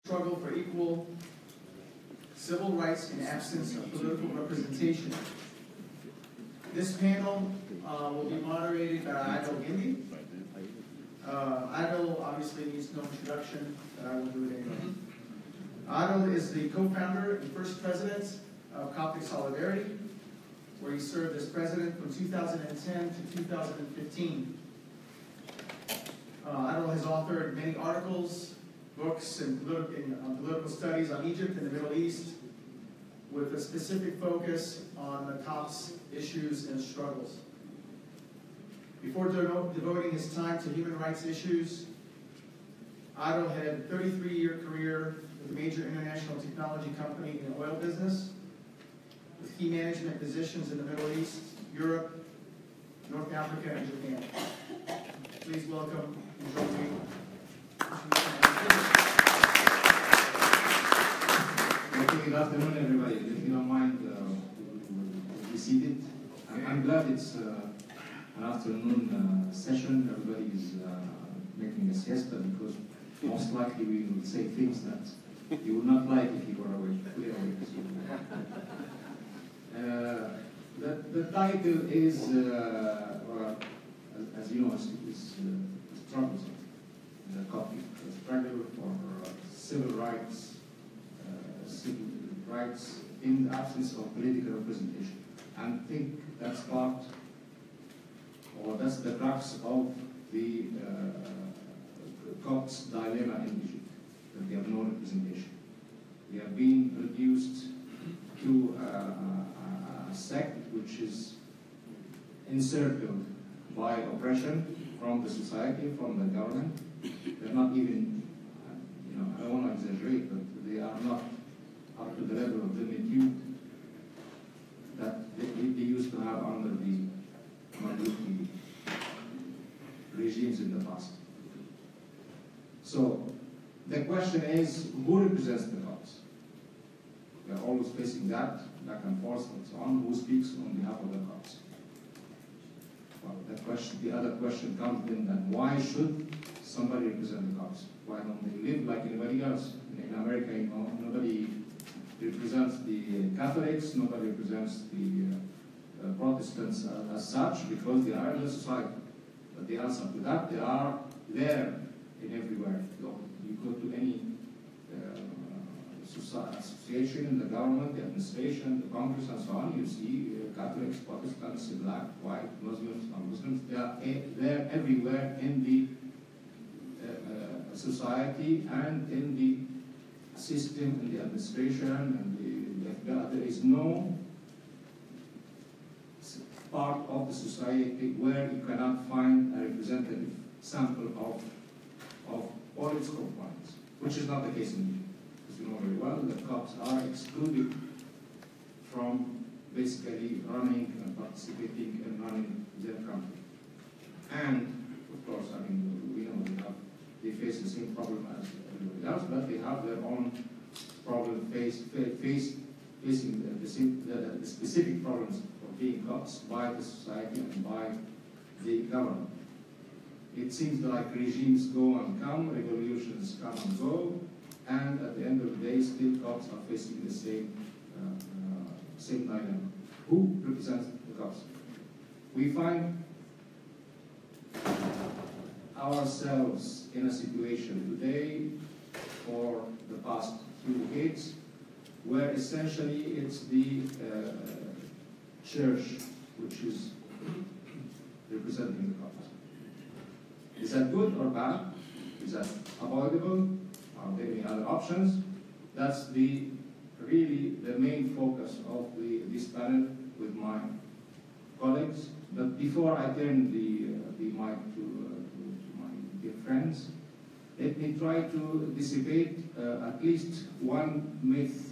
struggle for equal civil rights in absence of political representation. This panel will be moderated by Adil Gindi. Adil obviously needs no introduction, but I will do it anyway. Adil is the co-founder and first president of Coptic Solidarity, where he served as president from 2010 to 2015. Adil has authored many articles, books, and political studies on Egypt and the Middle East, with a specific focus on the COP's issues and struggles. Before devoting his time to human rights issues, Adil had a 33-year career with a major international technology company in the oil business, with key management positions in the Middle East, Europe, North Africa, and Japan. Please welcome and join me. Good afternoon, everybody. If you don't mind, we'll be seated. I'm glad it's an afternoon session. Everybody is making a siesta because most likely we will say things that you would not like if you were awake, fully awake. The title is, as you know, is struggles in the copy. The struggle for civil rights in the absence of political representation. And I think that's part, or that's the crux of the Copts' dilemma in Egypt, that they have no representation. They have been reduced to a sect which is encircled by oppression from the society, from the government. They're not even, I don't want to exaggerate, but they are not up to the level of magnitude that they used to have under the Mamluki regimes in the past. So the question is, who represents the Copts? We are always facing that, back and forth and so on. Who speaks on behalf of the Copts? Well, the other question comes in then, why should somebody represent the Copts? Why don't they live like anybody else? In America, nobody represents the Catholics, nobody represents the Protestants as such, because they are in the society. But the answer to that, they are there in everywhere. You go to any association in the government, the administration, the Congress, and so on, you see Catholics, Protestants, black, white, Muslims, non-Muslims. They are there everywhere in the society and in the system, in the administration, and the FBI. There is no part of the society where you cannot find a representative sample of all its components, which is not the case in Egypt. As you know very well, the Copts are excluded from basically running and participating in running their country. And, of course, we know they face the same problem as everybody else, but they have their own problem facing the specific problems of being Copts by the society and by the government. It seems like regimes go and come, revolutions come and go, and at the end of the day, still Copts are facing the same dilemma. Who represents the Copts? We find ourselves in a situation today, for the past few decades, where essentially it's the church which is representing the Copts. Is that good or bad? Is that avoidable? Are there any other options? That's really the main focus of this panel with my colleagues. But before I turn the mic to my dear friends, let me try to dissipate at least one myth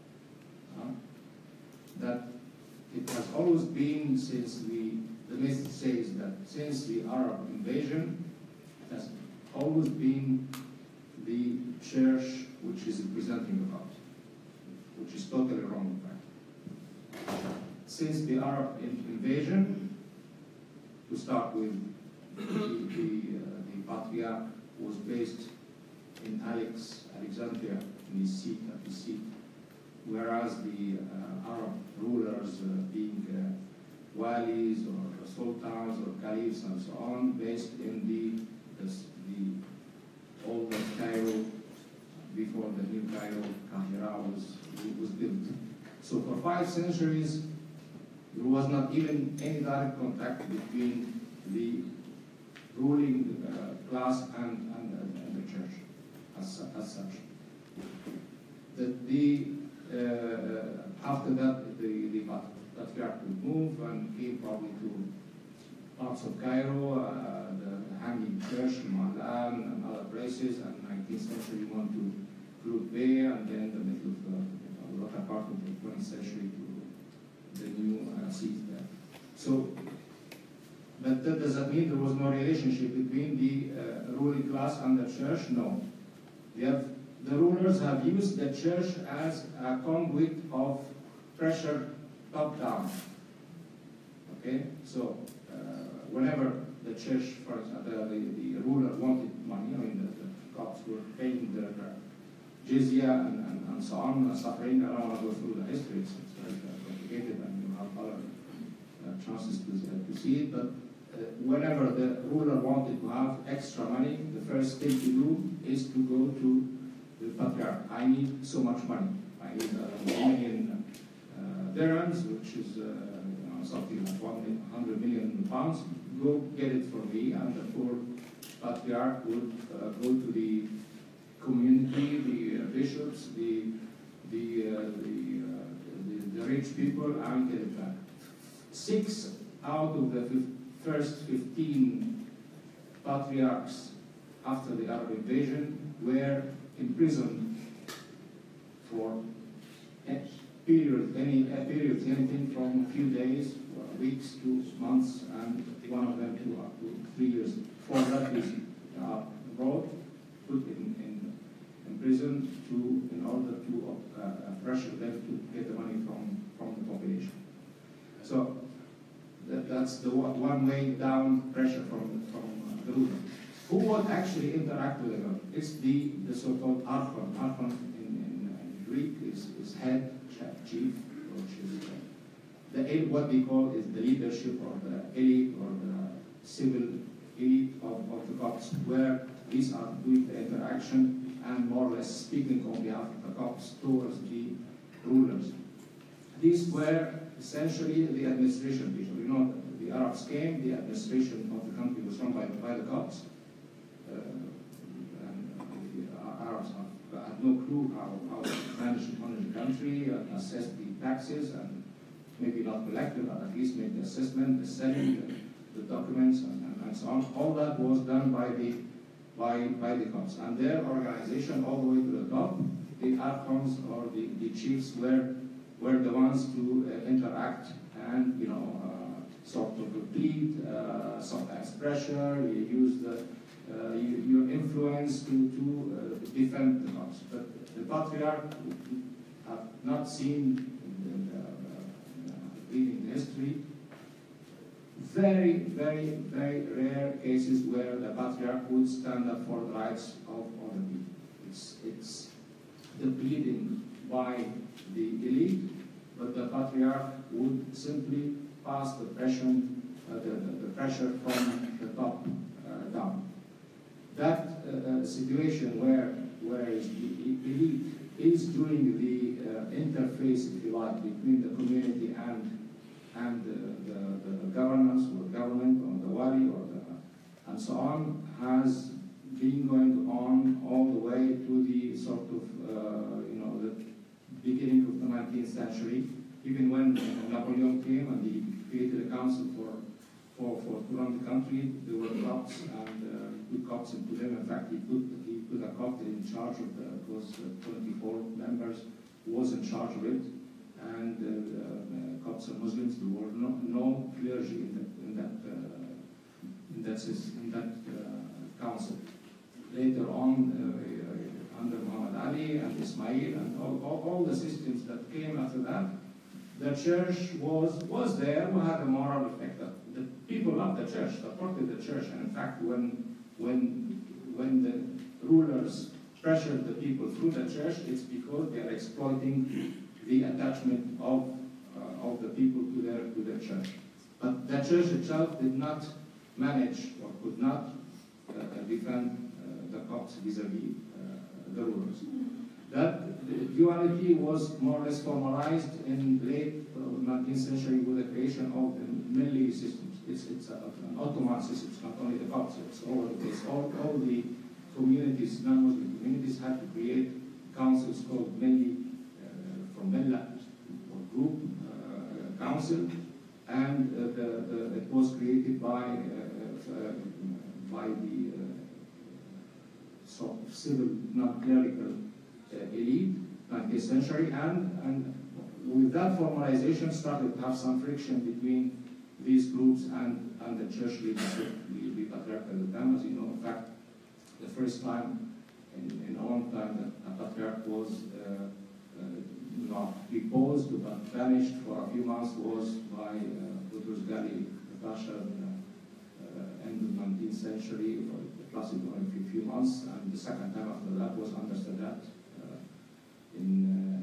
that it has always been since the myth says that since the Arab invasion, it has always been the church which is representing the Copts, which is totally wrong, in fact. Since the Arab invasion, to start with, the Patriarch was based in Alexandria, in his seat, whereas the Arab rulers, being walis or sultans or caliphs and so on, based in the older Cairo, before the new Cairo, Kahira, was built. So for 5 centuries, there was not even any direct contact between the ruling class and the church as such. After that, the patriarch would move and came probably to parts of Cairo, the Hanging Church, Ma'lan, and other places, and 19th century went to Clot Bay, and then the middle of the latter part of the 20th century to the new seat there. So, but does that mean there was no relationship between the ruling class and the church? No. The rulers have used the church as a conduit of pressure top-down. Okay? So, whenever the church, for example, the ruler wanted money, I mean, the Copts were paying their jizya and so on, suffering. I don't want to go through the history, it's very complicated, and you have other chances to see it, but whenever the ruler wanted to have extra money, the first thing to do is to go to the patriarch. I need so much money. I need $1 million dirhams, which is something like 100 million pounds. Go get it for me, and the poor patriarch would go to the community, the bishops, the rich people, and get it back. 6 out of the first 15 patriarchs after the Arab invasion were imprisoned for periods, anything from a few days, weeks to months, and one of them to up to 3 years. For that reason, brought, put in prison in order to pressure them to get the money from the population. So that's the one way down pressure from the ruler. Who would actually interact with the government? It's the so-called archon. Archon in Greek is head, chief, which is what we call is the leadership or the elite or the civil elite of the Copts, where these are doing the interaction and more or less speaking on behalf of the Copts towards the rulers. These were essentially the administration people. You know, the Arabs came, the administration of the country was run by the Copts. And the Arabs had no clue how to manage the country, assess the taxes, and maybe not collect them, but at least make the assessment, the selling, the documents, and so on. All that was done by the Copts. And their organization, all the way to the top, the archons or the chiefs were the ones to interact and, sort of plead, sometimes pressure, you use your influence to defend the Copts. But the patriarch have not seen, reading the history, very, very, very rare cases where the patriarch would stand up for the rights of other people. It's the pleading by the elite, but the patriarch would simply pass the pressure from the top down. That situation where the elite is doing the interface, if you like, between the community and the governance or government or the wali and so on, has been going on all the way to the sort of the beginning of the 19th century. Even when Napoleon came and he created a council to run the country, there were Copts and put Copts into them. In fact, he put a Copt in charge of those 24 members, who was in charge of it, and Copts and Muslims. There were no clergy in that council. Later on, under Muhammad Ali and Ismail and all the systems that came after that, the church was there, who had a moral effect. The people loved the church, supported the church, and in fact, when the rulers pressure the people through the church, it's because they are exploiting the attachment of the people to their church. But the church itself did not manage or could not defend the Copts vis-a-vis the rulers. That duality was more or less formalized in late 19th century with the creation of the Milli systems. It's an Ottoman system. It's not only the Copts. It's all over the place. All the communities, non-Muslim communities, had to create councils called Milli, from Millah, or group council, and it was created by the sort of civil, not clerical elite, 19th century, and with that formalization started to have some friction between these groups and the church leadership, the patriarch at the time. As you know, in fact, the first time in a long time that a patriarch was not deposed but banished for a few months was by Boutros Ghali Pasha end of 19th century, plus it only a few months, and the second time after that was under Sadat in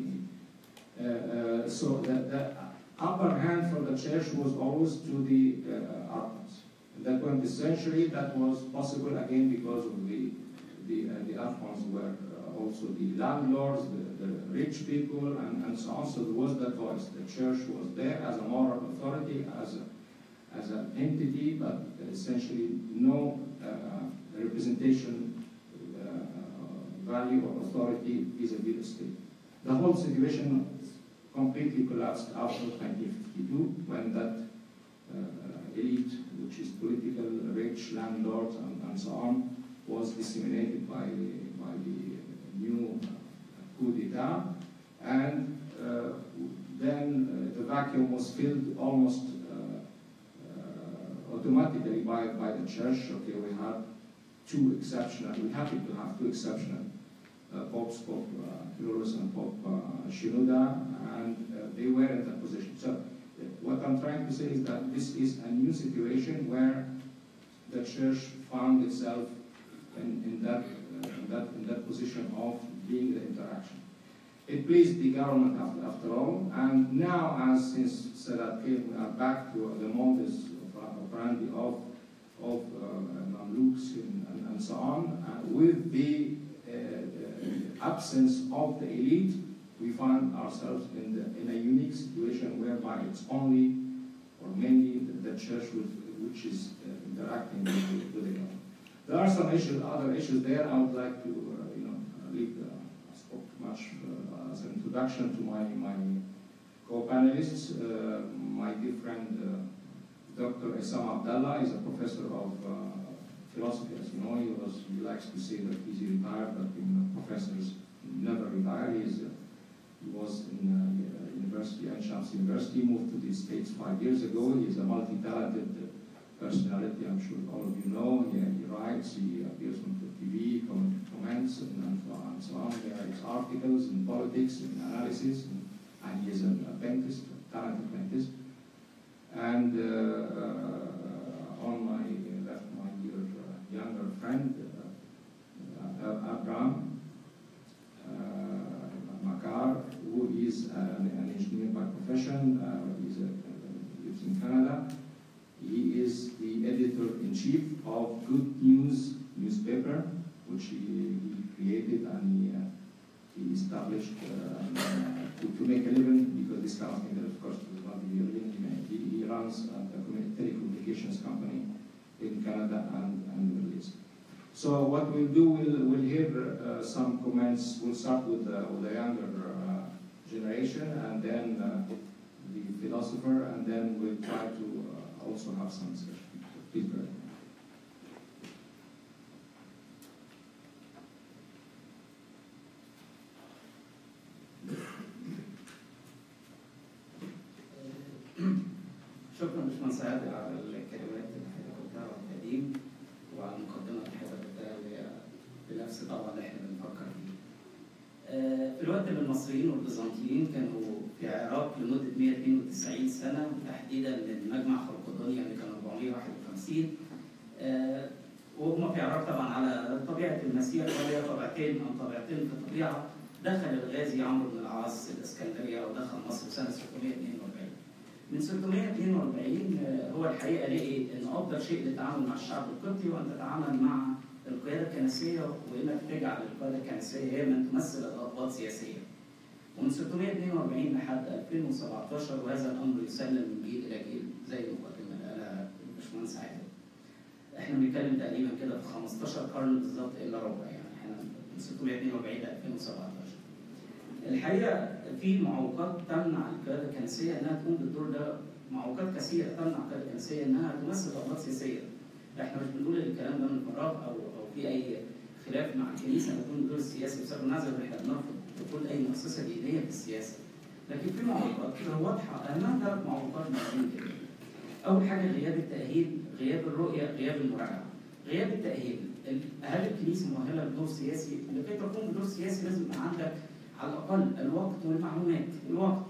1980. So the upper hand for the church was always to the archons. In the 20th century, that was possible again because of the archons were also the landlords, the rich people, and so on. So there was that voice. The church was there as a moral authority, as an entity, but essentially no representation, value, or authority vis-a-vis the state. The whole situation completely collapsed after 1952, when that elite, which is political, rich, landlords, and so on, was disseminated by the new coup d'etat, and then the vacuum was filled almost automatically by the church. Okay, we had two exceptional, we happened to have two exceptional popes, Pope Kyrillos and Pope Shenouda, and they were in that position. So what I'm trying to say is that this is a new situation where the church found itself in that position of being the interaction. It pleased the government after all, and now, as since Sadat came, we are back to the modus operandi of Mamluks and so on. With the absence of the elite, we find ourselves in a unique situation whereby it's only or mainly the church which is interacting with the government. There are some issues, other issues there. I would like to leave I spoke much as an introduction to my co-panelists. My dear friend Dr. Essam Abdallah is a professor of philosophy. As you know, he likes to say that he's retired, but professors never retire. He was in university, Ain Shams University, moved to the States 5 years ago. He's a multi-talented personality, I'm sure all of you know. He writes, he appears on TV, comments, and so on. He writes articles in politics, in analysis, and he is a dentist, a talented dentist. And on my left, my dear younger friend, Abraham Makar, who is an engineer by profession, lives in Canada. He is the editor-in-chief of Good News newspaper, which he created and he established to make a living, because this kind of thing, of course, will not be a living. He runs a telecommunications company in Canada and the Middle East. So what we'll do, we'll hear some comments. We'll start with the younger generation, and then the philosopher, and then we'll try to also have some discussion. Please, Brad. شكرا باشمهندس عادل على الكلمات اللي حضرتك قلتها والتقديم وعلى المقدمه اللي حضرتك قلتها، اللي هي بنفس طبعا اللي احنا بنفكر فيه. في الوقت اللي المصريين والبيزنطيين كانوا في العراق لمده 192 سنه، وتحديدا من مجمع خلقدونيا اللي كان 451، وهم بيعرفوا طبعا على طبيعه المسيح، وهي طبيعتين او طبيعتين في الطبيعه. دخل الغازي عمرو بن العاص الاسكندريه ودخل مصر سنه 642. من 642 هو الحقيقه لقي ان افضل شيء للتعامل مع الشعب القبطي هو ان تتعامل مع القياده الكنسيه، وانك تجعل القياده الكنسيه هي من تمثل الاضباط سياسيه. ومن 642 لحد 2017 وهذا الامر يسلم من جيل الى جيل زي المقدمه اللي قالها الباشمهندس عادل. احنا بنتكلم تقريبا كده في 15 قرن بالظبط الا ربع، يعني احنا من 642 ل 2017. الحقيقه في معوقات تمنع القياده الكنسيه انها تقوم بالدور ده، معوقات كثيره تمنع القياده الكنسيه انها تمثل اضباط سياسيه. احنا مش بنقول الكلام ده من فراغ او في اي خلاف مع الكنيسه انها تقوم بالدور السياسي بسبب النزعه اللي احنا بنرفض دخول اي مؤسسه دينيه في السياسه. لكن في معوقات واضحه، اهمها 3 معوقات مهمين جدا. اول حاجه غياب التاهيل، غياب الرؤيه، غياب المراجعه. غياب التاهيل، هل الكنيسه مؤهله لدور سياسي؟ لكي تقوم بدور سياسي لازم يبقى عندك على الاقل الوقت والمعلومات. الوقت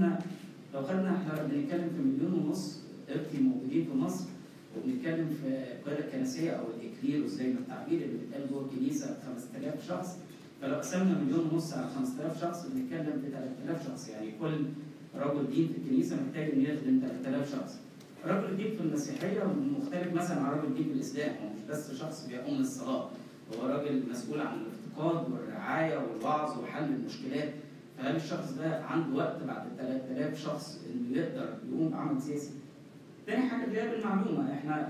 لو خدنا احنا بنتكلم في 1.5 مليون قبطي موجودين في مصر، وبنتكلم في القياده الكنسيه او الاكليروس زي ما التعبير اللي بيتقال جوه الكنيسه 5000 شخص، فلو قسمنا 1.5 مليون على 5000 شخص بنتكلم في 3000 شخص، يعني كل رجل دين في الكنيسه محتاج انه يخدم 3000 شخص. رجل الدين في المسيحيه مختلف مثلا عن رجل الدين في الاسلام، هو مش بس شخص بيقوم الصلاه، هو راجل مسؤول عن الافتقاد والرعايه والوعظ وحل المشكلات. فهل الشخص ده عنده وقت بعد 3000 شخص انه يقدر يقوم بعمل سياسي؟ تاني حاجه غياب المعلومه، احنا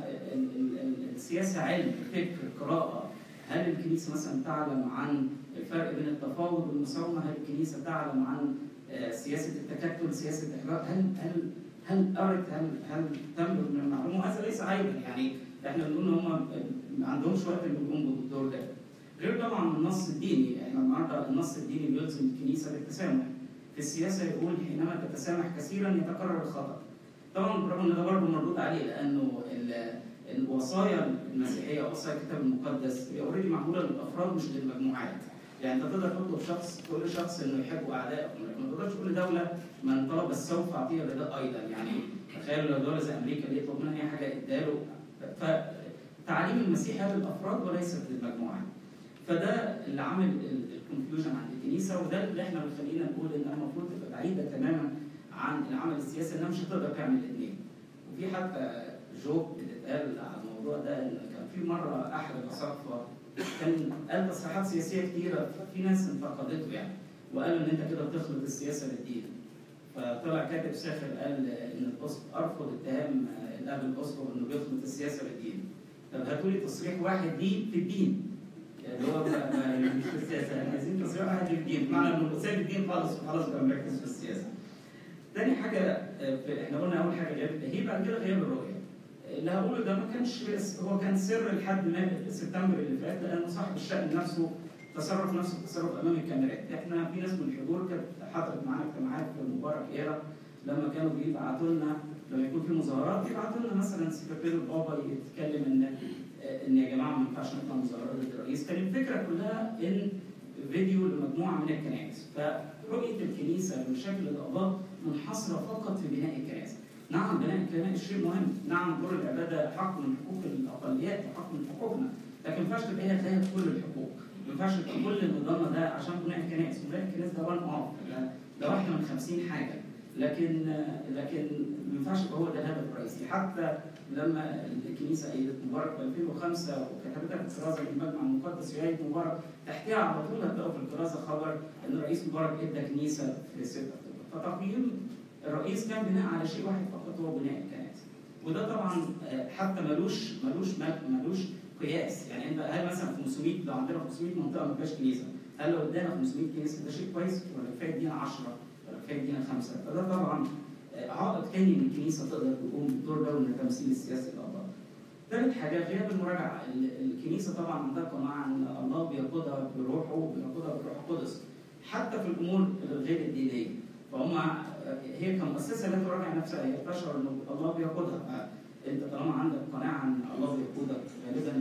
السياسه علم، فكر، قراءه. هل الكنيسه مثلا تعلم عن الفرق بين التفاوض والمساومه؟ هل الكنيسه تعلم عن سياسه التكتل، سياسه الاحراج؟ هل قرت؟ هل تملك من المعلومه؟ هذا ليس عيبا، يعني احنا بنقول ان هم ما عندهمش وقت انهم يقوموا بالدور ده. غير طبعا النص الديني، احنا النهارده النص الديني بيلزم الكنيسه بالتسامح. في السياسه يقول حينما تتسامح كثيرا يتكرر الخطا. طبعا برغم ان ده برضه مردود عليه، لانه الوصايا المسيحيه ووصايا الكتاب المقدس هي اوريدي معموله للافراد مش للمجموعات. يعني انت تقدر تطلب تقول لشخص انه يحب اعدائكم، لكن ما تقدرش تقول لدوله من طلب السوف اعطيه الرضا ايضا. يعني تخيلوا لو دوله زي امريكا دي يطلب منها اي حاجه اداله. فتعاليم المسيح هي للافراد وليست للمجموعات. فده اللي عامل الكونفيوجن عند الكنيسه، وده اللي احنا بيخلينا نقول انها المفروض تبقى بعيده تماما عن العمل السياسي، انها مش هتقدر تعمل الاثنين. وفي حتى جوك بتتقال على الموضوع ده، ان كان في مره احد الاساقفه كان قال تصريحات سياسيه كتيره، في ناس انتقدته يعني، وقالوا ان انت كده بتخلط السياسه بالدين. فطلع كاتب ساخر قال ان الاسقف ارفض اتهام الاب الاسقف انه بيخلط السياسه بالدين. طب هاتوا لي تصريح واحد ليه في الدين، اللي هو مش في السياسه، يعني عايزين تصريح واحد في الدين، بمعنى انه سايب الدين خالص وخلاص بقى مركز في السياسه. تاني حاجه احنا قلنا اول حاجه غياب التاهيل، بعد كده غياب الرؤيه. اللي هقوله ده ما كانش هو كان سر لحد ما سبتمبر اللي فات، لانه صاحب الشأن نفسه تصرف نفس التصرف امام الكاميرات. احنا في ناس من الحضور كانت حضرت معانا اجتماعات في مبارك ايرا، لما كانوا بيبعتوا لنا لما يكون في مظاهرات يبعتوا لنا مثلا سكرتير البابا يتكلم ان يا جماعه ما ينفعش نطلع مظاهرات ضد الرئيس. كان الفكره كلها ان فيديو لمجموعه من الكنائس. فرؤيه الكنيسه بشكل القضاء منحصره فقط في بناء الكنائس. نعم بناء الكنائس شيء مهم، نعم دور العباده حق من حقوق الاقليات وحق من حقوقنا، لكن ما ينفعش تبقى هي تاخد كل الحقوق، ما ينفعش تبقى كل نظامنا ده عشان بناء الكنائس. بناء الكنائس ده وان اوف، ده واحده من 50 حاجه، لكن ما ينفعش يبقى هو ده الهدف الرئيسي. حتى لما الكنيسه ايدت مبارك في 2005 وكتبتها في الكرازه للمجمع المقدس في ايد مبارك، تحتها على طول هتلاقوا في الكرازه خبر ان الرئيس مبارك ادى كنيسه في 6 اكتوبر. فتقييم الرئيس كان بناء على شيء واحد فقط، هو بناء الكنائس. وده طبعا حتى ملوش قياس. يعني انت هل مثلا 500 لو عندنا 500 منطقه ما فيهاش كنيسه، هل لو ادانا 500 كنيسه ده شيء كويس ولا كفايه ادينا 10 ولا كفايه ادينا 5؟ فده طبعا عائق تاني ان الكنيسه تقدر تقوم بالدور ده وان التمثيل السياسي للقضاء. ثالث حاجه غياب المراجعه. الكنيسه طبعا عندها قناعه ان الله بيقودها بروحه وبيقودها بالروح القدس حتى في الامور الغير الدينيه. فهم هي كمؤسسه لا تراجع نفسها، هي تشعر ان الله بيقودها. انت طالما عندك قناعه ان الله بيقودك غالبا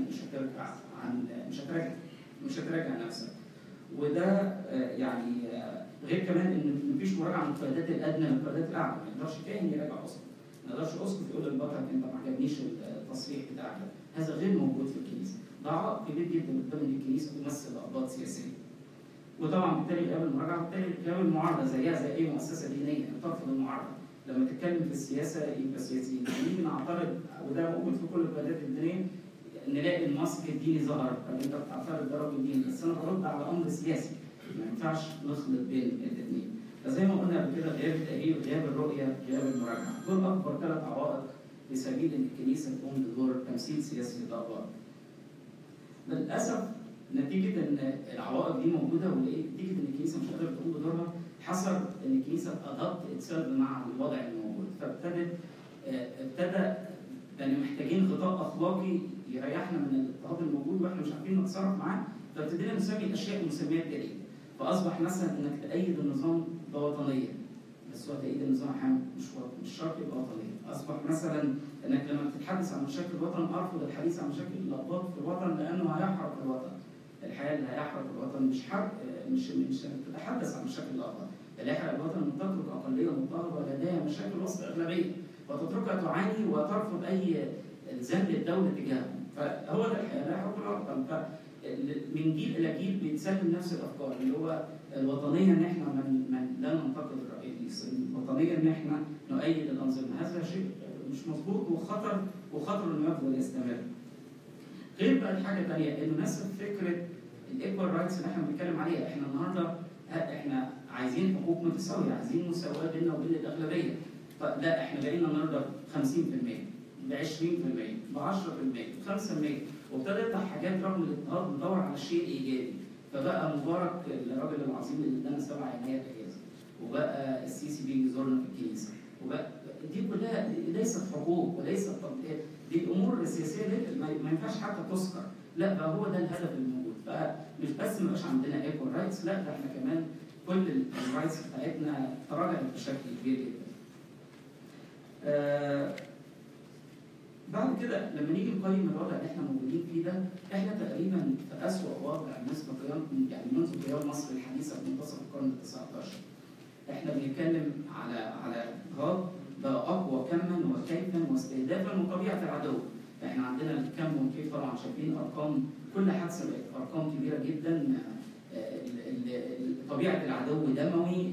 مش هتراجع نفسك. وده يعني غير كمان ان مفيش مراجعه من القيادات الادنى للقيادات الاعلى. ما يقدرش كاهن يراجع اسقف، ما يقدرش اسقف يقول للبطل انت ما عجبنيش التصريح بتاعك، هذا غير موجود في الكنيسه. ده عائق كبير جدا قدام ان الكنيسه تمثل اقباط سياسيه. وطبعا بالتالي قبل المراجعه وبالتالي قبل المعارضه زيها زي اي مؤسسه دينيه ترفض المعارضه. لما تتكلم في السياسه يبقى سياسيين، نيجي نعترض وده موجود في كل القيادات الدينيه نلاقي الماسك الديني ظهر، انت بتعترض ده راجل ديني، بس انا برد على امر سياسي، ما ينفعش نخلط بين الاثنين. فزي ما قلنا قبل كده غياب التأهيل، غياب الرؤيه، غياب المراجعه، دول اكبر 3 عوائق في سبيل ان الكنيسه تقوم بدور تمثيل سياسي للأقباط. للاسف نتيجه ان العوائق دي موجوده ونتيجه ان الكنيسه مش قادره تقوم بدورها حصل ان الكنيسه ادابت اتسيلف مع الوضع الموجود، ابتدى يعني محتاجين غطاء اخلاقي يريحنا من الاضطهاد الموجود واحنا مش عارفين نتصرف معاه، فابتدينا نسمي الاشياء بمسميات جديده. فاصبح مثلا انك تأيد النظام ده وطنيه، بس هو تأييد النظام احيانا مش شرط يبقى وطنيه. اصبح مثلا انك لما تتحدث عن مشاكل الوطن ارفض الحديث عن مشاكل الاقباط في الوطن لانه هيحرق الوطن. الحقيقه اللي هيحرق الوطن مش حرق، مش تتحدث عن مشاكل الاقباط، اللي هيحرق الوطن ان تترك اقليه مضطهده لديها مشاكل وسط اغلبيه وتتركها تعاني وترفض اي الزام للدوله تجاههم. فهو ده الحقيقه اللي هيحرق الوطن. من جيل الى جيل بيتسلم نفس الافكار اللي هو الوطنيه ان احنا لا ننتقد الرئيس، الوطنيه ان احنا نؤيد الانظمه، هذا شيء مش مظبوط وخطر انه يفضل يستمر. غير بقى الحاجه الثانيه انه نسف فكره الايكوال رايتس اللي احنا بنتكلم عليها. احنا النهارده احنا عايزين حقوق متساويه، عايزين مساواه بيننا وبين الاغلبيه. فلا احنا بقينا النهارده 50%، ب 20%، ب 10%، ب 5%، وابتدى يطلع حاجات رغم الاضطهاد ندور على الشيء الايجابي. فبقى مبارك الراجل العظيم اللي ادانا 7 يناير اجازه، وبقى السيسي بيجي يزورنا في الكنيسه، وبقى دي كلها ليست حقوق وليست دي امور سياسيه ما ينفعش حتى تذكر. لا بقى هو ده الهدف الموجود. فمش بس ما بقاش عندنا ايكوال رايتس، لا ده احنا كمان كل الرايتس بتاعتنا تراجعت بشكل كبير جدا. بعد كده لما نيجي نقيم الوضع اللي احنا موجودين فيه ده، احنا تقريبا في اسوأ وضع بالنسبه يعني منذ قيام مصر الحديثه في منتصف القرن ال 19. احنا بنتكلم على اضطهاد بقى اقوى كما وكيفا واستهدافا وطبيعه العدو. احنا عندنا الكم والكيف طبعا شايفين ارقام، كل حادثه بقت ارقام كبيره جدا. طبيعه العدو دموي.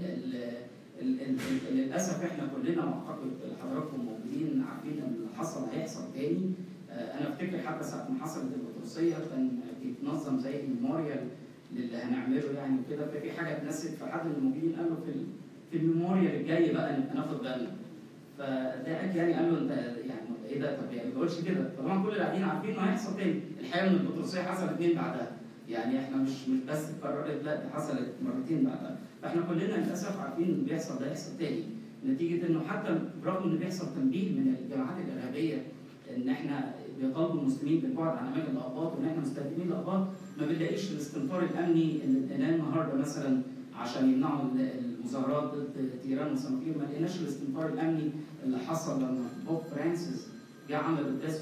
للاسف احنا كلنا واعتقد حضراتكم موجودين عارفين ان اللي حصل هيحصل تاني. انا افتكر حتى ساعه ما حصلت البطرسيه كان بيتنظم زي ميموريال للي هنعمله يعني وكده، ففي حاجه اتنست، فحد من الموجودين قال له في الميموريال الجاي بقى نبقى ناخد بالنا. فضحك يعني قال له انت يعني ايه ده؟ طب يعني ما تقولش كده. طبعا كل اللي قاعدين عارفين انه هيحصل تاني. الحقيقه ان البطرسيه حصلت 2 بعدها. يعني احنا مش بس اتكررت، لا دي حصلت مرتين بعدها. فاحنا كلنا للاسف عارفين ان بيحصل ده يحصل تاني، نتيجه انه حتى برغم ان بيحصل تنبيه من الجماعات الارهابيه ان احنا بيطالبوا المسلمين بالبعد عن اماكن الاقباط وان احنا مستهدفين الاقباط، ما بنلاقيش الاستنفار الامني ان النهارده مثلا عشان يمنعوا المظاهرات ضد تيران وصنافير، ما لقيناش الاستنفار الامني اللي حصل لما بوب فرانسيس جه عمل قداس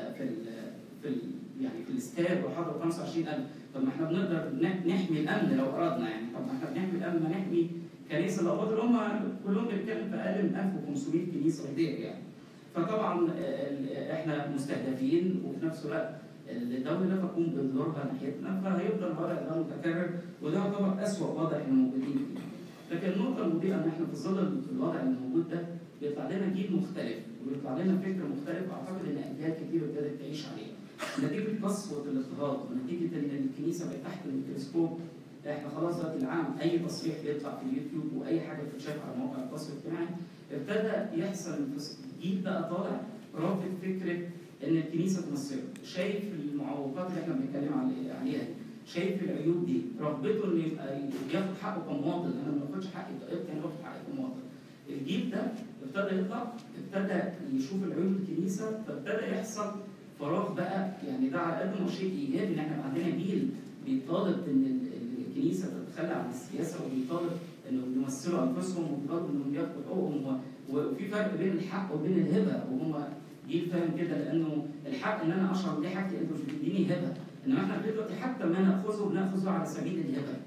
يعني في الاستاد وحضروا 25,000. طب ما احنا بنقدر نحمي الامن لو اردنا يعني. طب ما احنا بنحمي الامن، ما نحمي كنيسه الاقباط اللي هم كلهم بيتكلم في اقل من 1500 كنيسه غير يعني. فطبعا احنا مستهدفين وفي نفس الوقت الدوله لا تقوم بدورها ناحيتنا، فهيفضل الوضع ده متكرر وده يعتبر اسوء وضع احنا موجودين فيه. لكن النقطه المضيئه ان احنا في ظل الوضع الموجود ده بيطلع لنا جيل مختلف وبيطلع لنا فكر مختلف، اعتقد ان اجيال كتير ابتدت تعيش عليه. نتيجه قسوه الاضطهاد ونتيجه ان الكنيسه بقت تحت الميكروسكوب، احنا خلاص دلوقتي العالم اي تصريح بيطلع في اليوتيوب واي حاجه بتتشاف على مواقع التواصل الاجتماعي، ابتدى يحصل جيل بقى طالع رافض فكره ان الكنيسه تمثله، شايف المعوقات اللي احنا بنتكلم عليها دي، شايف العيوب دي، رغبته انه يبقى ياخد حقه كمواطن. انا ما باخدش حقي كابن، انا باخد حقي كمواطن. الجيل ده ابتدى يطلع، ابتدى يشوف العيوب الكنيسه، فابتدى يحصل فراغ بقى. يعني ده على قد ما شيء ايجابي ان احنا عندنا جيل بيطالب ان الكنيسه تتخلى عن السياسه، وبيطالب انهم يمثلوا انفسهم، وبيطالب انهم ياخدوا حقوقهم، وفي فرق بين الحق وبين الهبه، وهم جيل فاهم كده. لانه الحق ان انا اشعر دي حاجتي، انتوا مش بتديني هبه، انما احنا دلوقتي حتى ما ناخذه بناخذه على سبيل الهبه.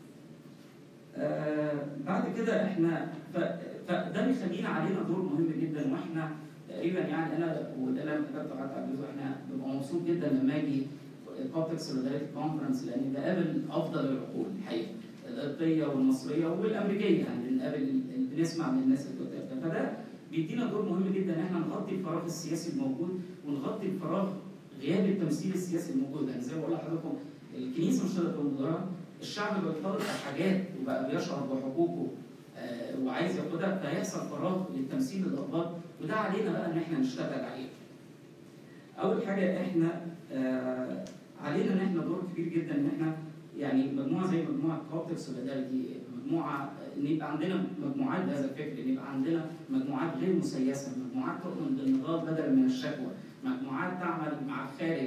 بعد كده احنا فده بيخلينا علينا دور مهم جدا، واحنا تقريبا يعني انا وده اللي انا كتبته حتى على الجزء، احنا ببقى مبسوط جدا لما اجي الكوبتك سوليداريتي كونفرنس، لان بقابل افضل العقول الحقيقه القبطيه والمصريه والامريكيه، يعني بنسمع من الناس الكتاب ده، فده بيدينا دور مهم جدا ان احنا نغطي الفراغ السياسي الموجود ونغطي الفراغ غياب التمثيل السياسي الموجود. يعني زي ما بقول لحضراتكم الكنيسه مش هتقدر تقوم بدورها، الشعب بقى يطالب بحاجات وبقى بيشعر بحقوقه وعايز ياخدها، فهيحصل فراغ للتمثيل الأقباط، وده علينا بقى ان احنا نشتغل عليه. اول حاجه احنا علينا ان احنا دور كبير جدا ان احنا يعني مجموعه زي مجموعه كوبتك سوليداريتي، مجموعه ان يبقى عندنا مجموعات بهذا الفكر، ان يبقى عندنا مجموعات غير مسيسه، مجموعات تؤمن بالنضال بدلا من الشكوى، مجموعات تعمل مع الخارج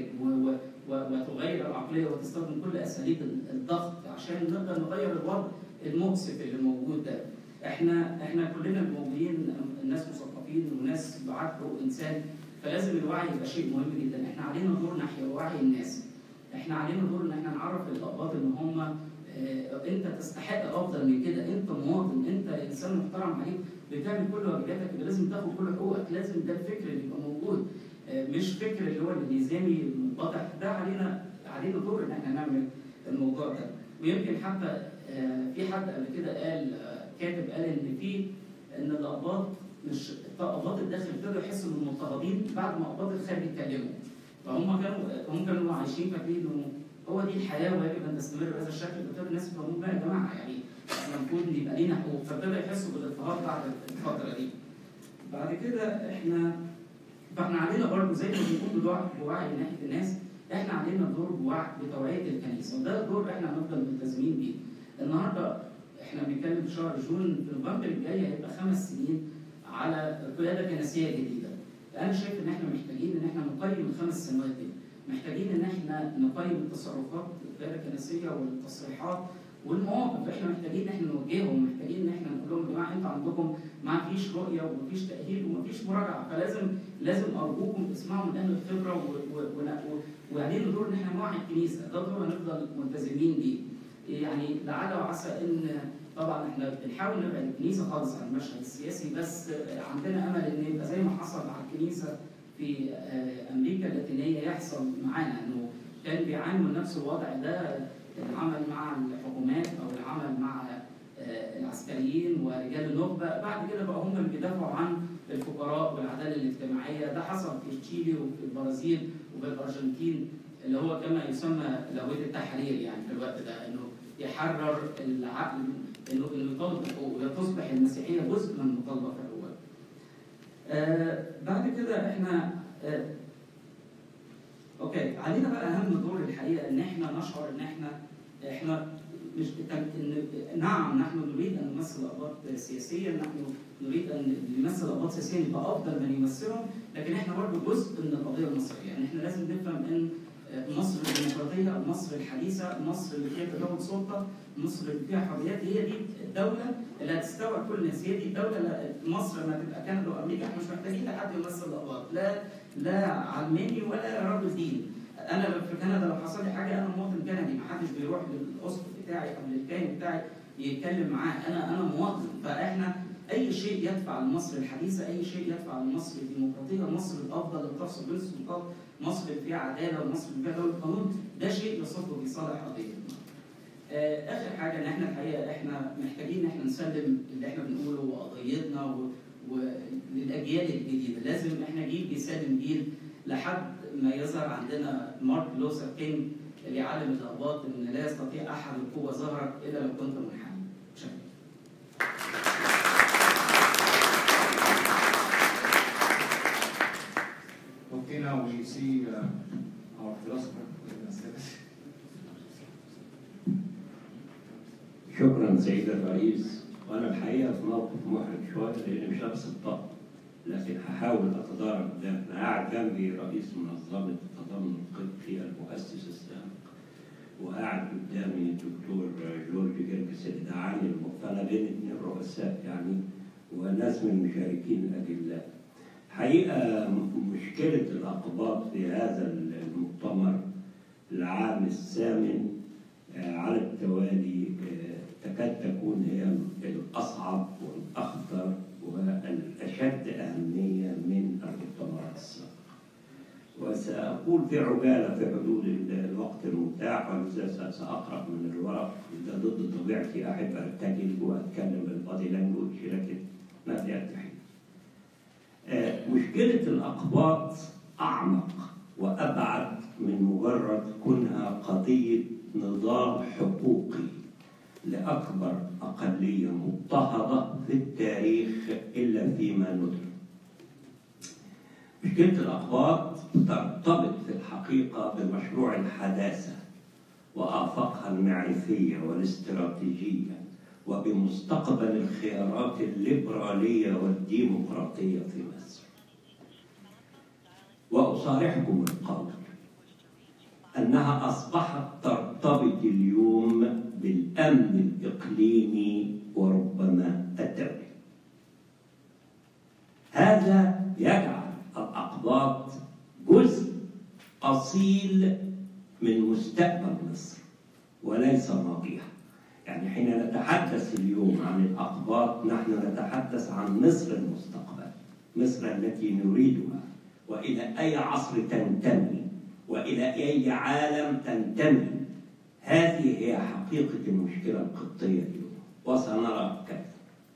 وتغير العقليه وتستخدم كل اساليب الضغط عشان نقدر نغير الوضع المؤسف اللي موجود ده. احنا كلنا موجودين ناس مثقفين وناس بعاد حقوق انسان، فلازم الوعي يبقى شيء مهم جدا. احنا علينا دور ناحيه وعي الناس، احنا علينا دور ان احنا نعرف الاقباط ان هم انت تستحق افضل من كده، انت مواطن، انت انسان محترم عليك، بتعمل كل واجباتك، يبقى لازم تاخد كل حقوقك، لازم ده الفكر اللي يبقى موجود، مش فكر اللي هو النظامي المنبطح. ده علينا دور ان احنا نعمل الموضوع ده. ويمكن حتى في حد قبل كده قال كاتب قال ان الاقباط مش اقباط الداخل ابتدوا يحسوا انهم مضطهدين بعد ما اقباط الخارج يتكلموا، فهم كانوا عايشين فاكرين انه هو دي الحياه ويجب ان تستمر بهذا الشكل. فابتدوا الناس يفهموا بقى يا جماعه يعني احنا المفروض يبقى لينا حقوق، فابتدوا يحسوا بالاضطهاد بعد الفتره دي. بعد كده فاحنا علينا برضه زي ما بنقول بوعي من ناحيه الناس، احنا علينا دور بتوعيه الكنيسه، وده دور احنا هنفضل ملتزمين بيه. النهارده احنا بنتكلم في شهر جون، في نوفمبر الجاي هيبقى 5 سنين على قياده كنسيه جديده. انا شايف ان احنا محتاجين ان احنا نقيم ال5 سنوات دي، محتاجين ان احنا نقيم التصرفات القياده الكنسيه والتصريحات والمواقف، احنا محتاجين ان احنا نوجههم، محتاجين ان احنا نقول لهم يا جماعه انتوا عندكم ما فيش رؤيه وما فيش تاهيل وما فيش مراجعه، فلازم ارجوكم تسمعوا من اهل الخبره وعلينا دور ان احنا نوعي الكنيسه، ده دور هنفضل ملتزمين بيه. يعني لعل وعسى ان طبعا احنا بنحاول نبعد الكنيسه خالص عن المشهد السياسي، بس عندنا امل ان يبقى زي ما حصل مع الكنيسه في امريكا اللاتينيه يحصل معانا، انه كان بيعانوا من نفس الوضع ده، العمل مع الحكومات او العمل مع العسكريين ورجال النخبه، بعد كده بقى هم اللي بيدافعوا عن الفقراء والعداله الاجتماعيه. ده حصل في تشيلي وفي البرازيل وفي الارجنتين، اللي هو كما يسمى لاهويه التحرير، يعني في الوقت ده انه يحرر العقل، انه يطالب بحقوقه، وتصبح المسيحيه جزء من المطالبه في الحقوق. بعد كده احنا اوكي علينا بقى اهم دور الحقيقه ان احنا نشعر ان احنا مش نعم نحن نريد ان نمثل الاقباط سياسيا، نحن نريد ان نمثل الاقباط سياسيا يبقى افضل من يمثلهم، لكن احنا برضه جزء من القضيه المصريه. يعني احنا لازم نفهم ان مصر الديمقراطيه، مصر الحديثه، مصر اللي فيها تجاوز سلطه، مصر اللي فيها حريات، هي دي الدوله اللي هتستوعب كل الناس، هي دي الدوله. مصر لما تبقى كندا وامريكا احنا مش محتاجين لحد يمثل الاقباط، لا علماني ولا رجل دين. انا في كندا لو حصل لي حاجه انا مواطن كندي، ما حدش بيروح للاسقف بتاعي او للكاهن بتاعي يتكلم معاه، انا مواطن. فاحنا اي شيء يدفع لمصر الحديثه، اي شيء يدفع لمصر الديمقراطيه، مصر الافضل اللي تفصل بين السلطات، مصر اللي فيها عداله ومصر اللي فيها دوله قانون، ده شيء يصب في صالح قضيتنا. اخر حاجه ان احنا الحقيقه احنا محتاجين ان احنا نسلم اللي احنا بنقوله وقضيتنا وللاجيال الجديده، لازم احنا جيل بيسلم جيل لحد ما يظهر عندنا مارتن لوثر كينج اللي يعلم الاقباط ان لا يستطيع احد القوه ظهرك الا لو كنت منحني. شكرا. Okay, now we see our philosopher. شكرا سيد الرئيس. وانا الحقيقه في موقف محرج شويه لاني مش لابس الطاقه، لكن هحاول اتدارك ده. انا قاعد جنبي رئيس منظمه التضامن القبطي المؤسس السابق، وقاعد قدامي الدكتور جورج جرجس اللي دعاني فانا بين اثنين رؤساء يعني، وناس من المشاركين الاجلاء. حقيقه مشكله الاقباط في هذا المؤتمر العام الثامن على التوالي تكاد تكون هي الأصعب والأخطر والأشد أهمية من المؤتمرات السابقة. سأقول في عجالة في حدود الوقت المتاح، ولذا سأقرأ من الورق. ده ضد طبيعتي، أحب أرتجل وأتكلم بالبادي لانجوج، لكن ما بيرتحي. مشكلة الأقباط أعمق وأبعد من مجرد كونها قضية نظام حقوقي لأكبر أقلية مضطهدة في التاريخ إلا فيما ندرك. مشكلة الأقباط ترتبط في الحقيقة بمشروع الحداثة وآفاقها المعرفية والاستراتيجية، وبمستقبل الخيارات الليبرالية والديمقراطية في مصر. وأصارحكم القول أنها أصبحت ترتبط اليوم بالأمن الإقليمي وربما الدولي. هذا يجعل الأقباط جزء أصيل من مستقبل مصر وليس ماضيها. يعني حين نتحدث اليوم عن الأقباط نحن نتحدث عن مصر المستقبل، مصر التي نريدها، وإلى أي عصر تنتمي وإلى أي عالم تنتمي. هذه هي حقيقة المشكلة القبطية اليوم، وسنرى كيف.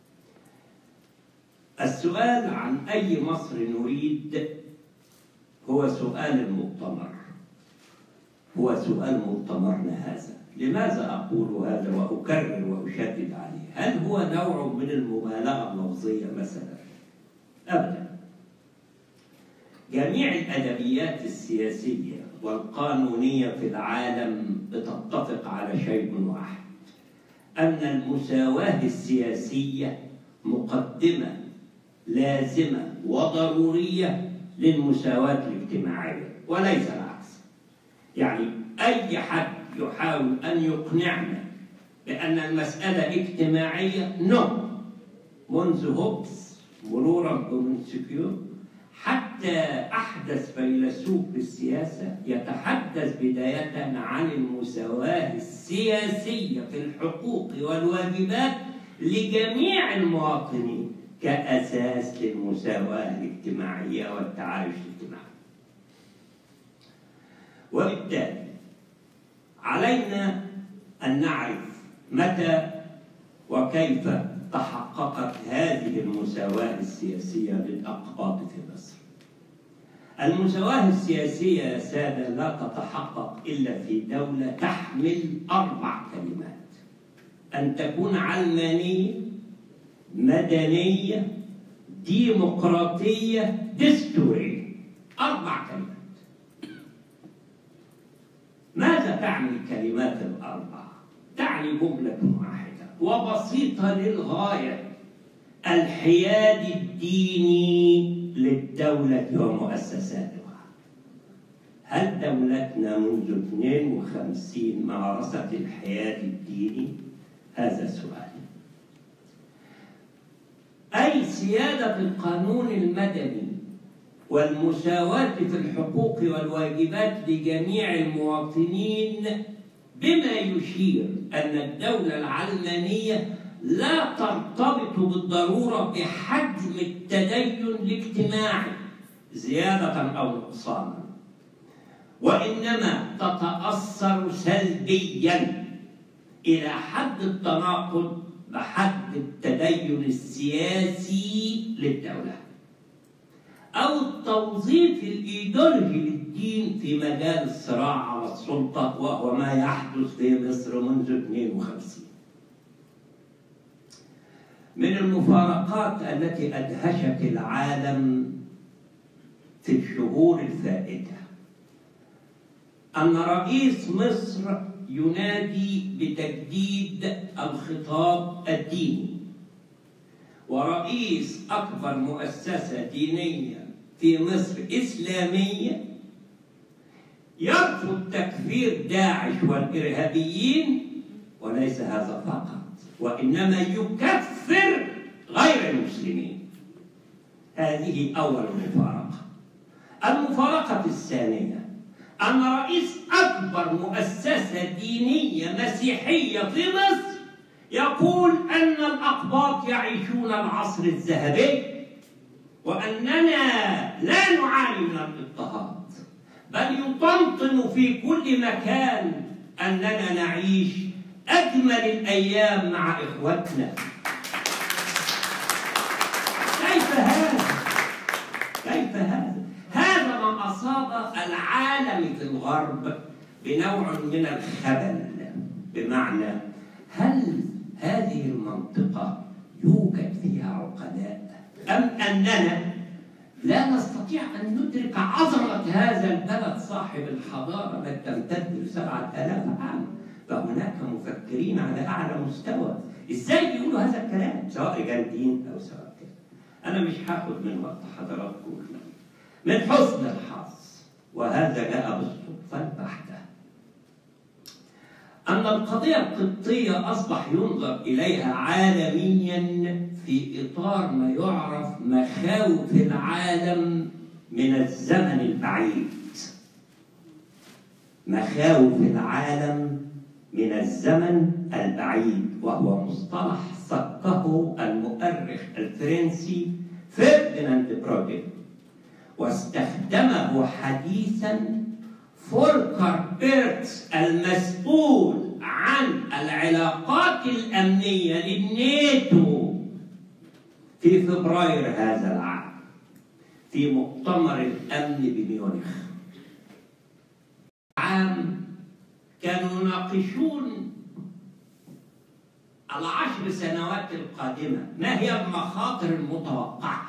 السؤال عن أي مصر نريد هو سؤال المؤتمر، هو سؤال مؤتمرنا هذا. لماذا أقول هذا وأكرر وأشدد عليه؟ هل هو نوع من المبالغة اللفظية مثلا؟ أبدا. جميع الأدبيات السياسية والقانونية في العالم بتتفق على شيء واحد، أن المساواة السياسية مقدمة لازمة وضرورية للمساواة الاجتماعية وليس العكس. يعني أي حد يحاول أن يقنعنا بأن المسألة اجتماعية منذ هوبس مرورا بمونتسكيو حتى أحدث فيلسوف بالسياسة يتحدث بداية عن المساواة السياسية في الحقوق والواجبات لجميع المواطنين كأساس للمساواة الاجتماعية والتعايش الاجتماعي. وبالتالي علينا أن نعرف متى وكيف تحققت هذه المساواة السياسية للأقباط في مصر. المساواة السياسية يا سادة لا تتحقق إلا في دولة تحمل 4 كلمات: أن تكون علمانية، مدنية، ديمقراطية، دستورية. 4 كلمات. ماذا تعني الكلمات ال4؟ تعني جملة واحدة وبسيطة للغاية: الحياد الديني للدولة ومؤسساتها. هل دولتنا منذ 52 مارست الحياد الديني؟ هذا سؤال. أي سيادة القانون المدني والمساواة في الحقوق والواجبات لجميع المواطنين، بما يشير أن الدولة العلمانية لا ترتبط بالضرورة بحجم التدين الاجتماعي زيادة أو نقصانا، وإنما تتأثر سلبيا إلى حد التناقض بحد التدين السياسي للدولة أو التوظيف الإيديولوجي للدين في مجال الصراع على السلطة، وهو ما يحدث في مصر منذ 52. من المفارقات التي أدهشت العالم في الشهور الفائتة أن رئيس مصر ينادي بتجديد الخطاب الديني، ورئيس أكبر مؤسسة دينية في مصر إسلامية يرفض تكفير داعش والإرهابيين، وليس هذا فقط وإنما يكفر غير المسلمين. هذه أول مفارقة. المفارقة الثانية أن رئيس أكبر مؤسسة دينية مسيحية في مصر يقول أن الأقباط يعيشون العصر الذهبي وأننا لا نعاني من الاضطهاد، بل يطنطن في كل مكان أننا نعيش أجمل الأيام مع إخوتنا. كيف هذا؟ كيف هذا؟ هذا ما أصاب العالم في الغرب بنوع من الخبل، بمعنى هل هذه المنطقة يوجد فيها عقلاء أم أننا لا نستطيع أن ندرك عظمة هذا البلد صاحب الحضارة التي تمتد ل7000 عام؟ فهناك مفكرين على أعلى مستوى إزاي بيقولوا هذا الكلام، سواء رجال دين أو سواء كذا. أنا مش هاخد من وقت حضراتكم. من حسن الحظ، وهذا جاء بالصدفة البحتة، أن القضية القبطية أصبح ينظر إليها عالمياً في إطار ما يعرف مخاوف العالم من الزمن البعيد. مخاوف العالم من الزمن البعيد، وهو مصطلح صكه المؤرخ الفرنسي فرديناند برودي، واستخدمه حديثاً فولكر بيرتس المسؤول عن العلاقات الأمنية للناتو في فبراير هذا العام في مؤتمر الأمن بميونخ. عام كانوا يناقشون 10 سنوات القادمة، ما هي المخاطر المتوقعة،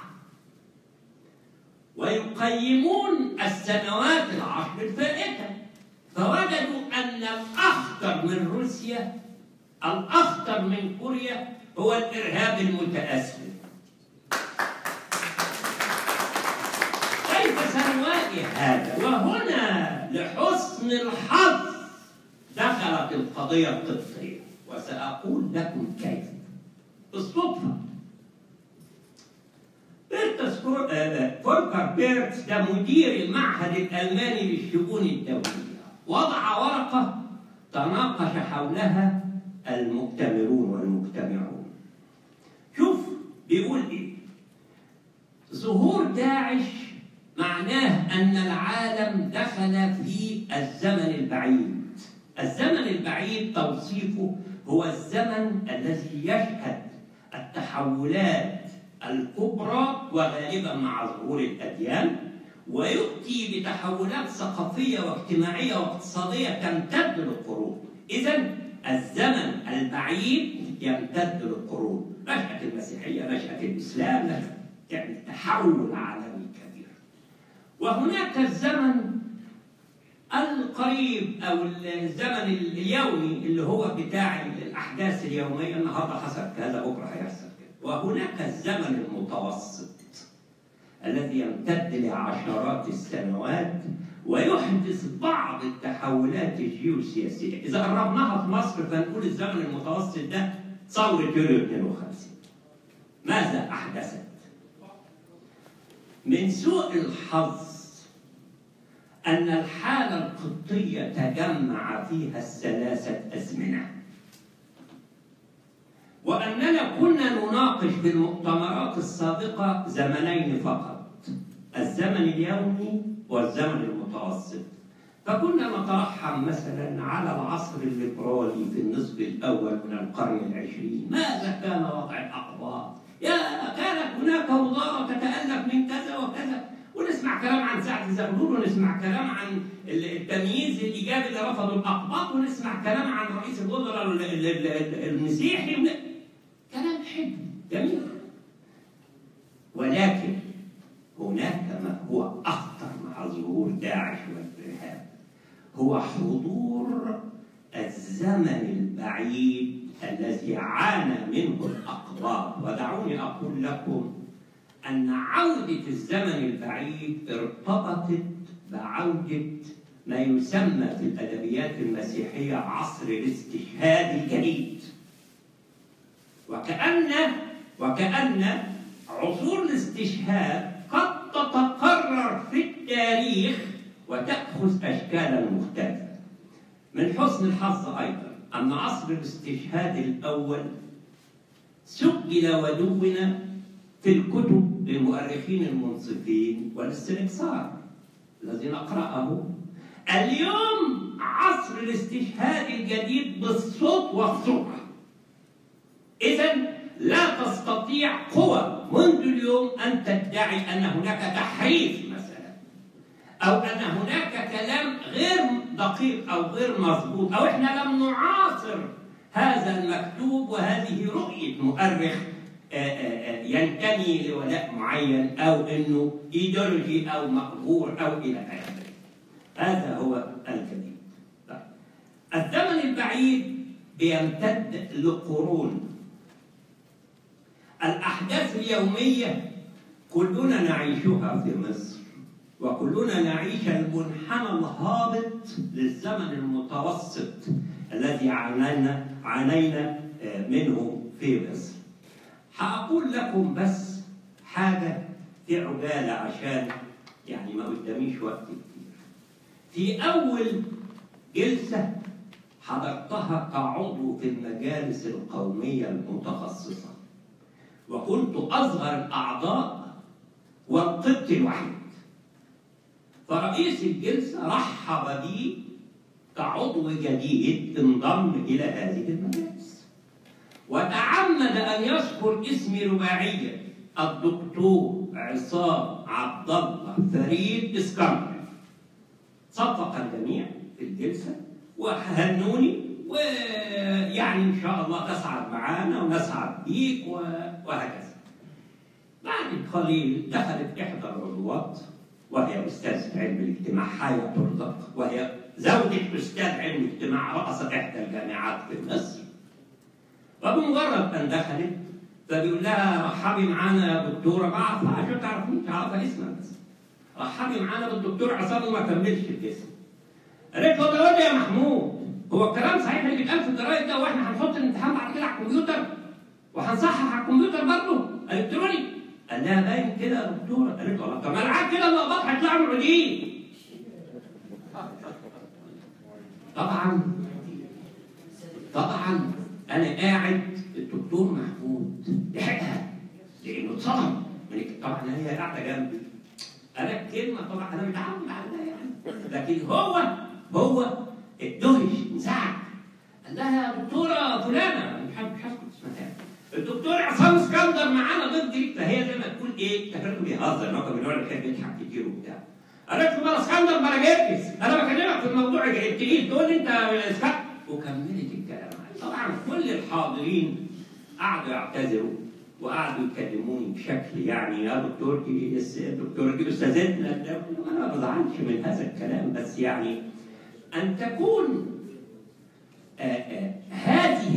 ويقيمون السنوات 10 الفائتة، فوجدوا أن الأخطر من روسيا، الأخطر من كوريا، هو الإرهاب المتأسف. كيف سنواجه هذا؟ وهنا لحسن الحظ دخلت القضية القبطية، وسأقول لكم كيف. بالصدفة فولكر بيرتس ده مدير المعهد الألماني للشؤون الدولية، وضع ورقة تناقش حولها المؤتمرون والمجتمعون. شوف بيقول إيه: ظهور داعش معناه أن العالم دخل في الزمن البعيد. الزمن البعيد توصيفه هو الزمن الذي يشهد التحولات الكبرى وغالبا مع ظهور الأديان، ويؤتي بتحولات ثقافية واجتماعية واقتصادية تمتد للقرون. إذن الزمن البعيد يمتد للقرون، نشأة المسيحية، نشأة الإسلام، يعني تحول عالمي كبير. وهناك الزمن القريب أو الزمن اليومي اللي هو بتاع الأحداث اليومية، النهارده حصل كذا بكرة هيحصل كذا. وهناك الزمن المتوسط الذي يمتد لعشرات السنوات ويحدث بعض التحولات الجيوسياسية. إذا قربناها في مصر فنقول الزمن المتوسط ده ثورة يوليو 52. ماذا أحدثت؟ من سوء الحظ أن الحالة القبطية تجمع فيها الثلاثة أزمنة، وأننا كنا نناقش في المؤتمرات السابقة زمنين فقط، الزمن اليومي والزمن المتوسط. فكنا نترحم مثلا على العصر الليبرالي في النصف الأول من القرن العشرين، ماذا كان وضع الأقباط؟ كانت هناك وزارة تتألف من كذا وكذا، ونسمع كلام عن سعد زغلول، ونسمع كلام عن التمييز الإيجابي اللي رفضه الأقباط، ونسمع كلام عن رئيس الوزراء المسيحي، كلام حلو جميل. ولكن هناك ما هو أخطر مع ظهور داعش والإرهاب، هو حضور الزمن البعيد الذي عانى منه الأقباط. ودعوني أقول لكم أن عودة الزمن البعيد ارتبطت بعودة ما يسمى في الأدبيات المسيحية عصر الاستشهاد الجديد، وكأن عصور الاستشهاد قد تتكرر في التاريخ وتأخذ أشكالا مختلفة. من حسن الحظ أيضا أن عصر الاستشهاد الأول سجل ودون في الكتب للمؤرخين المنصفين والاستنكسار. الذي نقرأه اليوم عصر الاستشهاد الجديد بالصوت والصورة. إذن لا تستطيع قوى منذ اليوم أن تدعي أن هناك تحريف مثلا، أو أن هناك كلام غير دقيق أو غير مضبوط، أو إحنا لم نعاصر هذا المكتوب وهذه رؤية مؤرخ ينتمي لولاء معين أو أنه إيديولوجي أو مقبول أو إلى آخره. هذا هو الجديد. طيب. الزمن البعيد بيمتد لقرون. الأحداث اليومية كلنا نعيشها في مصر، وكلنا نعيش المنحنى الهابط للزمن المتوسط الذي عانينا منه في مصر. هقول لكم بس حاجة في عجالة عشان يعني ما قداميش وقت كتير. في أول جلسة حضرتها كعضو في المجالس القومية المتخصصة، وكنت أصغر الأعضاء والقبط الوحيد. فرئيس الجلسة رحب بي كعضو جديد انضم إلى هذه المجالس، وتعمد أن يذكر اسمي رباعيا: الدكتور عصام عبد الله فريد اسكندر. صفق الجميع في الجلسة وهنوني، ويعني إن شاء الله تسعد معانا ونسعد بيك وهكذا. بعد قليل دخلت إحدى العضوات وهي أستاذ علم الاجتماع، حياة ترزق، وهي زوجة أستاذ علم الاجتماع رأست إحدى الجامعات في مصر. وبمجرد أن دخلت فبيقول لها: رحبي معانا يا دكتورة. ما عارفة شو تعرفين، تعرفها اسمها بس. رحبي معانا بالدكتور عصام، وما كملش الاسم. قالت له: ده واد يا محمود، هو الكلام صحيح اللي بيتقال في الجرايد ده، واحنا هنحط الامتحان بعد كده على الكمبيوتر وهنصحح على الكمبيوتر برضه الكتروني؟ قال لها: باين كده يا دكتورة. قالت له: طب ما العاب كده اللقطات هيطلعوا معيدين. طبعا انا قاعد، الدكتور محمود لحقها لانه اتصدم. طبعا هي قاعده جنبي، انا الكلمه طبعا انا متعود عليها يعني، لكن هو اتدهش انزعج. قال لها: يا دكتوره فلانه، مش هسكت اسمها، الدكتور عصام اسكندر معانا ضد دي. فهي زي ما تقول ايه، تفكرته بيهزر، هو كان من النوع اللي بيحب يضحك كتير وبتاع. قالت له: ما اسكندر ما رجعتش، انا بكلمك في الموضوع التقيل تقول لي انت اسكت. وكملت الكلام. طبعا كل الحاضرين قعدوا يعتذروا وقعدوا يكلموني بشكل يعني: يا دكتور دي استاذتنا. انا ما بزعلش من هذا الكلام، بس يعني ان تكون هذه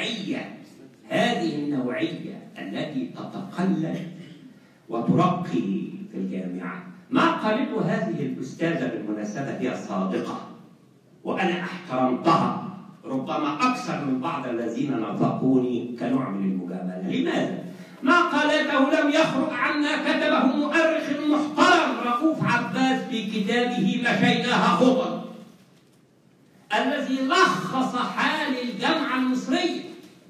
النوعيه التي تتقلد وترقي في الجامعه. ما قالته هذه الاستاذه بالمناسبه هي صادقه، وانا احترمتها ربما أكثر من بعض الذين نافقوني كنوع من المجاملة. لماذا؟ ما قالته لم يخرج عما كتبه مؤرخ محترم رؤوف عباس في كتابه مشيناها خطط، الذي لخص حال الجامعة المصرية.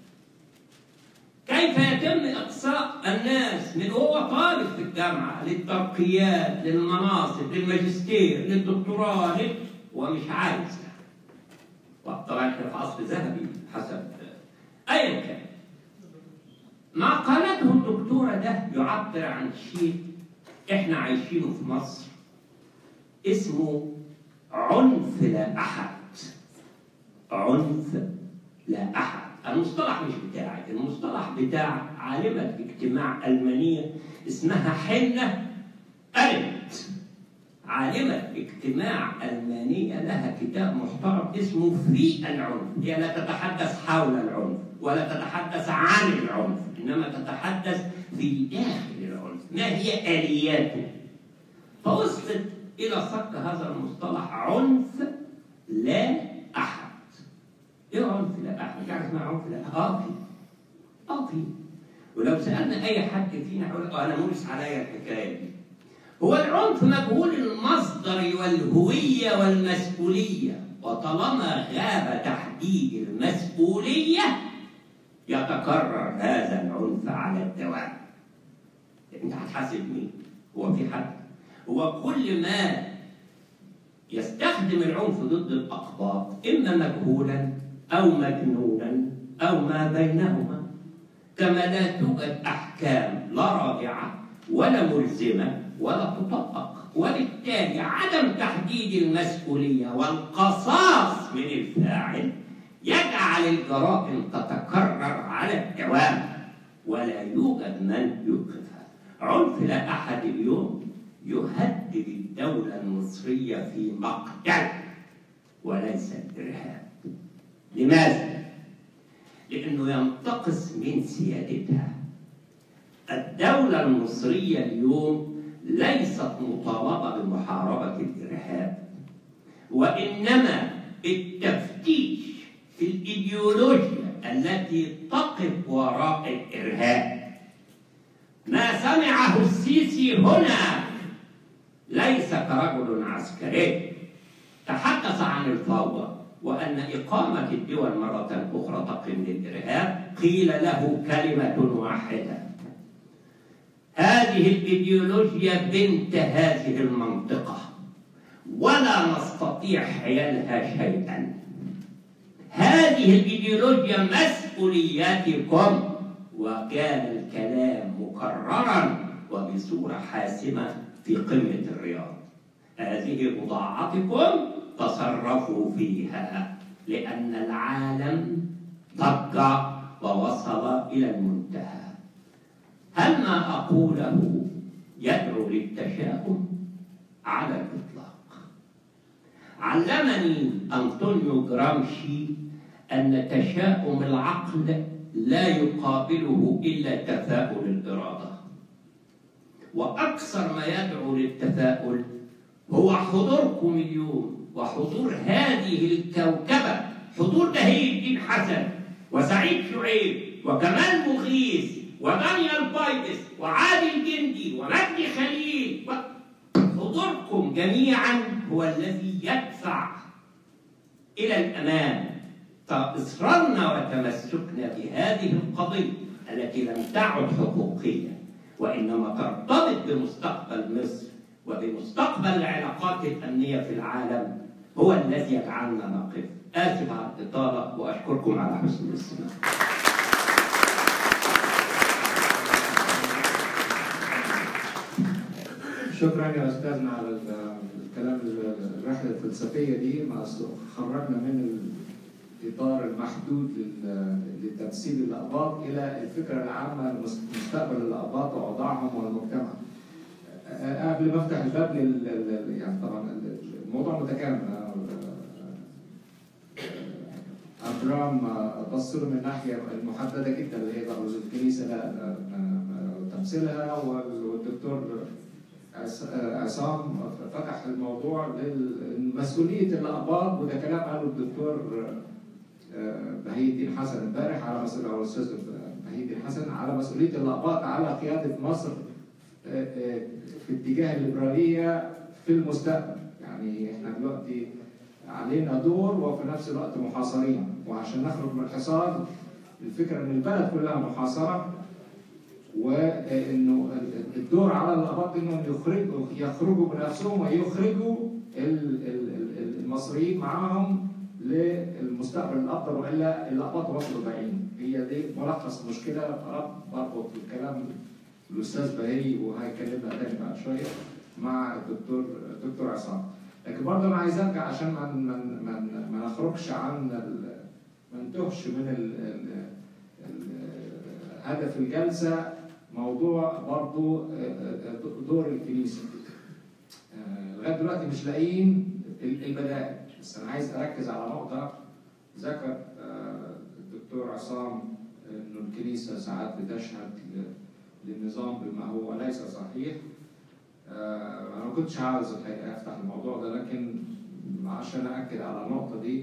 كيف يتم إقصاء الناس من هو طالب في الجامعة للترقيات، للمناصب، للماجستير، للدكتوراه، ومش عايز. طبعا احنا في عصر ذهبي حسب ايا كان. ما قالته الدكتوره ده يعبر عن شيء احنا عايشينه في مصر اسمه عنف لا احد. عنف لا احد. المصطلح مش بتاعي، المصطلح بتاع عالمه اجتماع المانيه اسمها حنة أرنت. عالمة اجتماع ألمانية لها كتاب محترم اسمه في العنف. هي لا تتحدث حول العنف ولا تتحدث عن العنف، إنما تتحدث في داخل العنف، ما هي آلياته. فوصلت إلى صك هذا المصطلح عنف لا أحد. إيه عنف لا أحد؟ يعني اسمها عنف لا أحد؟ في ولو سألنا أي حد فينا يقول أنا مورس عليا الحكاية دي. هو العنف مجهول المصدر والهوية والمسؤولية، وطالما غاب تحديد المسؤولية يتكرر هذا العنف على الدوام. انت هتحاسب مين؟ هو في حد؟ هو كل ما يستخدم العنف ضد الأقباط إما مجهولا أو مجنونا أو ما بينهما، كما لا توجد أحكام لا رادعة ولا ملزمة ولا تطبق، وبالتالي عدم تحديد المسؤولية والقصاص من الفاعل يجعل الجرائم تتكرر على الدوام ولا يوجد من يوقفها. عنف لا أحد اليوم يهدد الدولة المصرية في مقتل وليس الإرهاب. لماذا؟ لأنه ينتقص من سيادتها. الدولة المصرية اليوم ليست مطالبة بمحاربة الإرهاب، وإنما التفتيش في الإيديولوجيا التي تقف وراء الإرهاب. ما سمعه السيسي هنا ليس كرجل عسكري، تحدث عن الفوضى وأن إقامة الدول مرة أخرى تقيم للإرهاب، قيل له كلمة واحدة: هذه الإيديولوجيا بنت هذه المنطقة ولا نستطيع حيالها شيئا. هذه الإيديولوجيا مسؤولياتكم. وكان الكلام مكررا وبصورة حاسمة في قمة الرياض: هذه بضاعتكم تصرفوا فيها، لأن العالم ضج ووصل إلى المنتهى. هل ما أقوله يدعو للتشاؤم؟ على الإطلاق. علمني أنطونيو جرامشي أن تشاؤم العقل لا يقابله إلا تفاؤل الإرادة، وأكثر ما يدعو للتفاؤل هو حضوركم اليوم وحضور هذه الكوكبة، حضور بهي الدين حسن وسعيد شعيب وكمال مغيث ودانيال بايدس وعادل جندي ومجدي خليل. حضوركم جميعا هو الذي يدفع إلى الأمام. فإصرارنا وتمسكنا بهذه القضية التي لم تعد حقوقية وإنما ترتبط بمستقبل مصر وبمستقبل العلاقات الأمنية في العالم هو الذي يجعلنا نقف. آسف على الإطالة وأشكركم على حسن الاستماع. شكرا يا أستاذنا على الكلام، الرحلة الفلسفية دي. ما خرجنا من الإطار المحدود لتمثيل الأقباط إلى الفكرة العامة لمستقبل الأقباط وأوضاعهم والمجتمع. قبل ما أفتح الباب يعني طبعا الموضوع متكامل. أبرام بص له من الناحية المحددة جدا اللي هي برز الكنيسة لا تمثيلها، والدكتور عصام فتح الموضوع لمسؤولية الأقباط، وده كلام قاله الدكتور بهي الدين حسن امبارح على مسؤولية، أو الأستاذ بهي الدين حسن على مسؤولية الأقباط على قيادة مصر في اتجاه الليبرالية في المستقبل. يعني احنا دلوقتي علينا دور وفي نفس الوقت محاصرين، وعشان نخرج من الحصار الفكرة ان البلد كلها محاصرة، وانه الدور على الأقباط انهم يخرجوا بنفسهم ويخرجوا المصريين معاهم للمستقبل الافضل، والا الأقباط وصلوا بعيد. هي دي ملخص مشكله. بربط الكلام الاستاذ بهي وهيكلمنا تاني بعد شويه مع الدكتور عصام. لكن برضه انا عايز ارجع عشان ما نخرجش ما نتوهش من هدف الجلسه، موضوع برضه دور الكنيسه. لغايه دلوقتي مش لاقيين البدائل، بس انا عايز اركز على نقطه ذكر الدكتور عصام انه الكنيسه ساعات بتشهد للنظام بما هو ليس صحيح. انا ما كنتش عاوز الحقيقه افتح الموضوع ده، لكن عشان اكد على النقطه دي،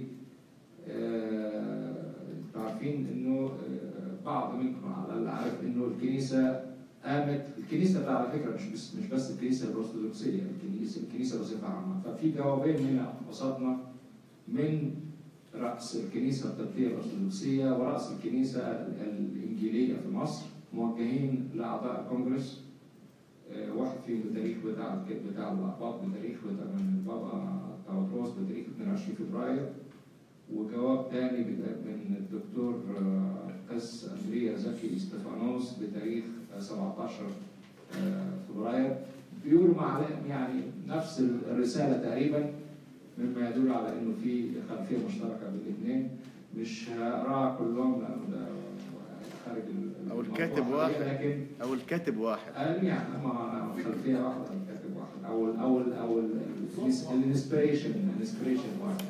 انتوا عارفين انه بعض منكم على الاقل عارف انه الكنيسه قامت. الكنيسه ده على فكره مش بس الكنيسه الارثوذكسيه، الكنيسه بصفه عامه. ففي جوابين هنا قصدنا من راس الكنيسه القبطيه الارثوذكسيه وراس الكنيسه الانجيليه في مصر، موجهين لاعضاء الكونجرس. واحد فيهم التاريخ بتاع الأقباط، بتاريخ من البابا تاودروس بتاريخ 22 فبراير، وجواب تاني من الدكتور قس أندريا زكي استفانوس بتاريخ 17 فبراير، بيقولوا يعني نفس الرسالة تقريبا، مما يدل على انه في خلفيه مشتركه بين الاثنين. مش هقراها كلهم لانه ده خارج او الكاتب واحد، لكن او الكاتب واحد يعني ما خلفيه واحده الكاتب واحد، او الانسبريشن واحد.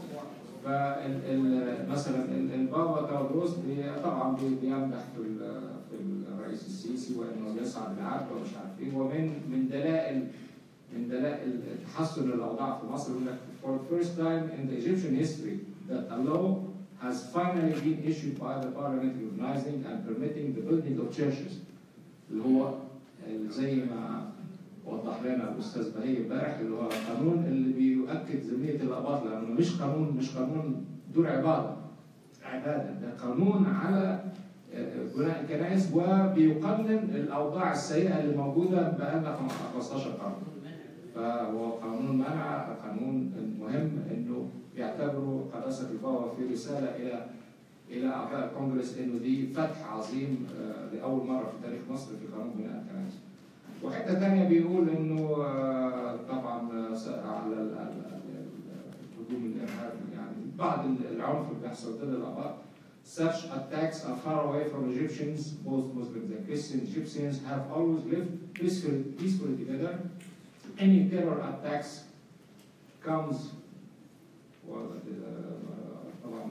فمثلا البابا تاودروس طبعا بيمدح في الرئيس السيسي وانه يسعى بالعدل ومش عارف ايه، ومن دلائل تحسن الاوضاع في مصر يقول لك for the first time in the Egyptian history that a law has finally been issued by the parliament recognizing and permitting the building of churches، اللي هو زي ما وضح لنا الاستاذ بهي امبارح، اللي هو القانون اللي بيؤكد ذميه الاباط، لانه مش قانون دور عباده، ده قانون على بناء الكنائس، وبيقنن الاوضاع السيئه اللي موجوده بقالنا 15 قرن. فهو قانون منع، قانون مهم انه بيعتبروا قداسه البابا في رساله الى اعضاء الكونجرس انه دي فتح عظيم لاول مره في تاريخ مصر في قانون بناء الكنائس. وحته ثانيه بيقول انه طبعا على الهجوم الارهابي، يعني بعض العنف اللي بيحصل ضد الاباء. Such attacks are far away from Egyptians, both Muslims and Christians. Egyptians have always lived peacefully together. Any terror attacks comes طبعا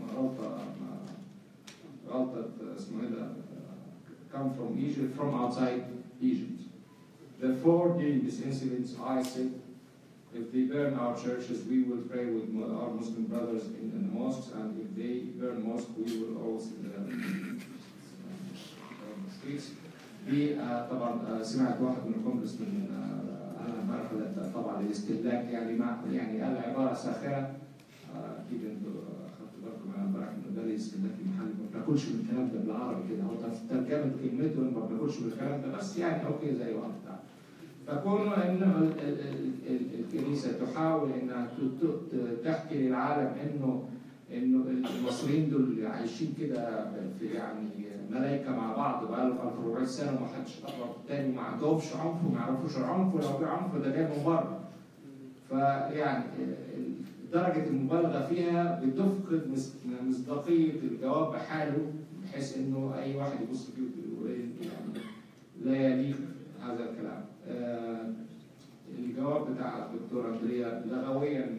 غلطة اسمه ايه ده come from Egypt, from outside Egypt. Therefore, during this incident, I said, if they burn our churches, we will pray with our Muslim brothers in the mosques, and if they burn mosques, we will also streets. دي طبعا سمعت واحد من الكونجرس من طبعا الاستهلاك، يعني قال عباره ساخره، اكيد انتوا اخذتوا بالكم معايا امبارح انه ده الاستهلاك المحلي، ما بناكلش من الكلام ده بالعربي كده، هو ترجمه كلمته ما بناكلش من الكلام ده، بس يعني اوكي زي واحد بتاع. فكونه ان الكنيسه تحاول انها تحكي للعالم انه المصريين دول عايشين كده في يعني ملايكه مع بعض بقالهم 1400 سنه وما حدش قرب الثاني، ما عندهمش عنف وما يعرفوش العنف، ولو في عنف ده جاي من بره. فيعني درجه المبالغه فيها بتفقد مصداقيه الجواب بحاله، بحيث انه اي واحد يبص فيه ويقول يعني لا يليق هذا الكلام. الجواب بتاع الدكتور اندريا لغويا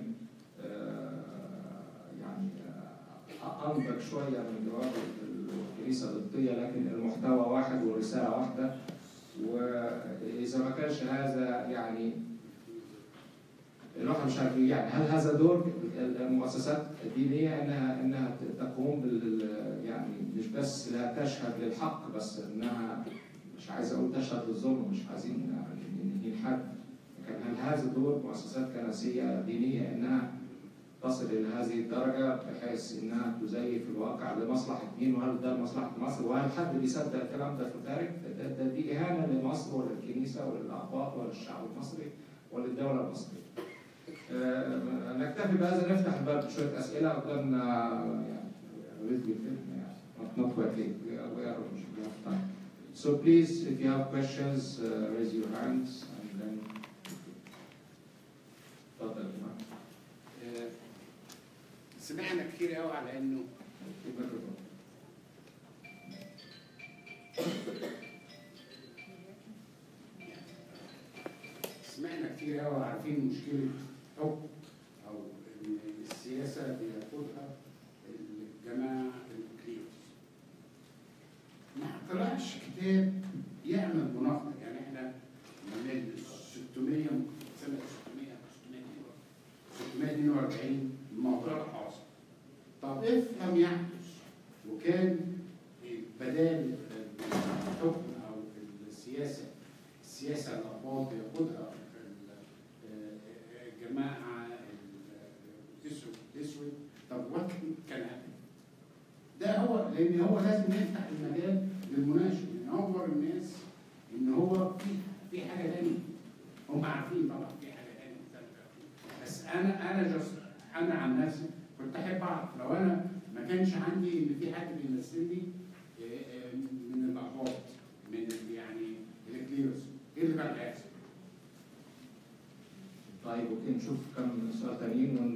يعني انضج شويه من جواب الكنيسه القبطيه، لكن المحتوى واحد والرساله واحده. واذا ما كانش هذا يعني الواحد مش عارف يعني هل هذا دور المؤسسات الدينيه انها تقوم يعني مش بس لا تشهد للحق، بس انها مش عايز اقول تشهد للظلم، مش عايزين نهين حد، لكن هل هذا دور مؤسسات كنسيه دينيه انها تصل الى هذه الدرجه بحيث انها تزيف الواقع لمصلحه مين؟ وهل ده مصلحه مصر؟ وهل حد بيصدق الكلام ده في الخارج؟ دي اهانه لمصر وللكنيسه وللاقباط وللشعب المصري وللدوله المصريه. نكتفي بهذا، نفتح الباب بشويه اسئله قدامنا يعني not quite late. We are time. So please, if you have questions, raise your hands and then. اتفضل. سمعنا كتير قوي على انه عارفين مشكله حكم او ان السياسه بياخدها الجماعه الكليروس. ما طلعش كتاب يعمل مناقضه، يعني احنا من 600 سنه 642 الموضوع ده حاصل. طب افهم يحدث وكان بدال الحكم او السياسه الأقباط بياخدها الجماعه الاسود. طب وات كان هابن؟ ده هو لان هو لازم يفتح المجال للمناقشه، ينور الناس ان هو في حاجه ثانيه. هم عارفين طبعا في حاجه ثانيه، بس انا انا عن نفسي كنت احب اعرف لو انا ما كانش عندي ان في حد بيمثلني من الاقباط، من يعني الكليروس، ايه اللي كان هيحصل؟ طيب اوكي، نشوف كم سؤال تانيين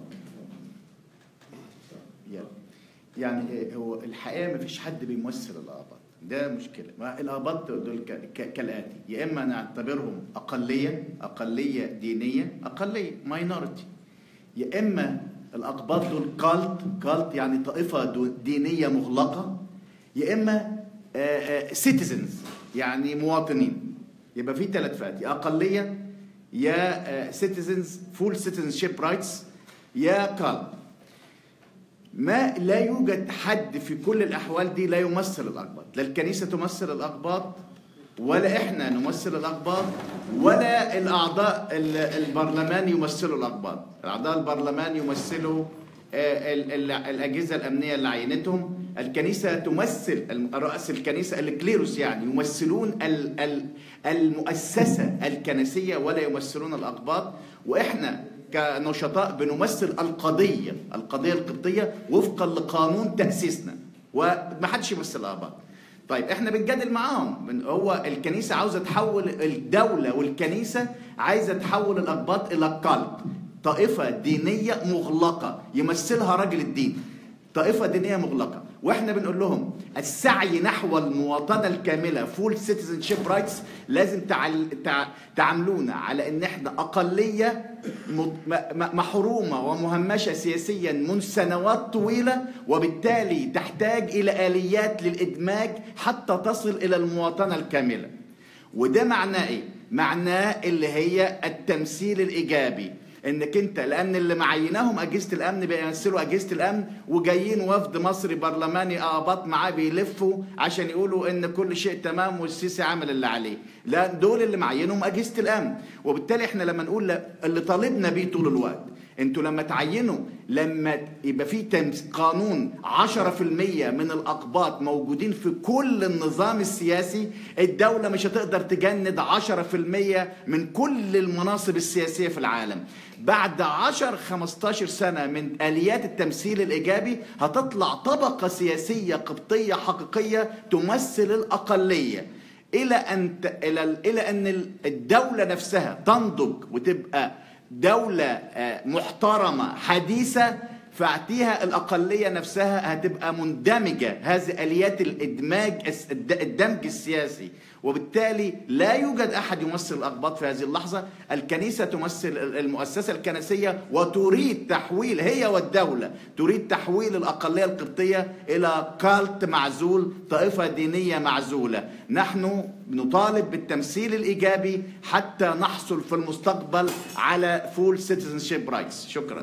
يعني هو الحقيقه ما فيش حد بيمثل الآباط، ده مشكله. الآباط دول كالاتي: يا اما نعتبرهم اقليه دينيه، اقليه ماينورتي، يا اما الأقباط دول كالت يعني طائفه دينيه مغلقه، يا اما سيتيزنز يعني مواطنين. يبقى في 3 فئات: يا اقليه، يا سيتيزنز فول سيتيزنشيب رايتس، يا كالت. ما لا يوجد حد في كل الأحوال دي لا يمثل الأقباط، لا الكنيسة تمثل الأقباط، ولا إحنا نمثل الأقباط، ولا الأعضاء البرلمان يمثلوا الأقباط. أعضاء البرلمان يمثلوا الأجهزة الأمنية اللي عينتهم. الكنيسة تمثل رأس الكنيسة الكليروس، يعني يمثلون المؤسسة الكنسية ولا يمثلون الأقباط. وإحنا كنشطاء بنمثل القضية القبطية وفقا لقانون تأسيسنا، وما حدش يمثل الآباط. طيب احنا بنجادل معاهم، هو الكنيسة عاوزة تحول الدولة، والكنيسة عايزة تحول الأقباط إلى كالب، طائفة دينية مغلقة يمثلها راجل الدين، طائفة دينية مغلقة. واحنا بنقول لهم السعي نحو المواطنة الكاملة فول سيتيزنشيب رايتس لازم تعاملونا على ان احنا اقلية محرومة ومهمشة سياسيا منذ سنوات طويلة، وبالتالي تحتاج الى آليات للإدماج حتى تصل الى المواطنة الكاملة. وده معناه ايه؟ معناه اللي هي التمثيل الإيجابي، انك انت لان اللي معيناهم اجهزه الامن بيمثلوا اجهزه الامن، وجايين وفد مصري برلماني اقباط معاه بيلفوا عشان يقولوا ان كل شيء تمام والسيسي عمل اللي عليه. لا، دول اللي معينهم اجهزه الامن. وبالتالي احنا لما نقول اللي طالبنا بيه طول الوقت، انتوا لما تعينوا، لما يبقى في قانون 10% من الاقباط موجودين في كل النظام السياسي، الدوله مش هتقدر تجند 10% من كل المناصب السياسيه في العالم. بعد 10-15 سنة من آليات التمثيل الإيجابي هتطلع طبقة سياسية قبطية حقيقية تمثل الأقلية، إلى أن الدولة نفسها تنضج وتبقى دولة محترمة حديثة، فاعتيها الأقلية نفسها هتبقى مندمجة، هذه آليات الدمج السياسي. وبالتالي لا يوجد أحد يمثل الأقباط في هذه اللحظة. الكنيسة تمثل المؤسسة الكنسية، وتريد تحويل، هي والدولة تريد تحويل الأقلية القبطية إلى كالت معزول، طائفة دينية معزولة. نحن نطالب بالتمثيل الإيجابي حتى نحصل في المستقبل على فول سيتيزنشيب رايتس. شكرا.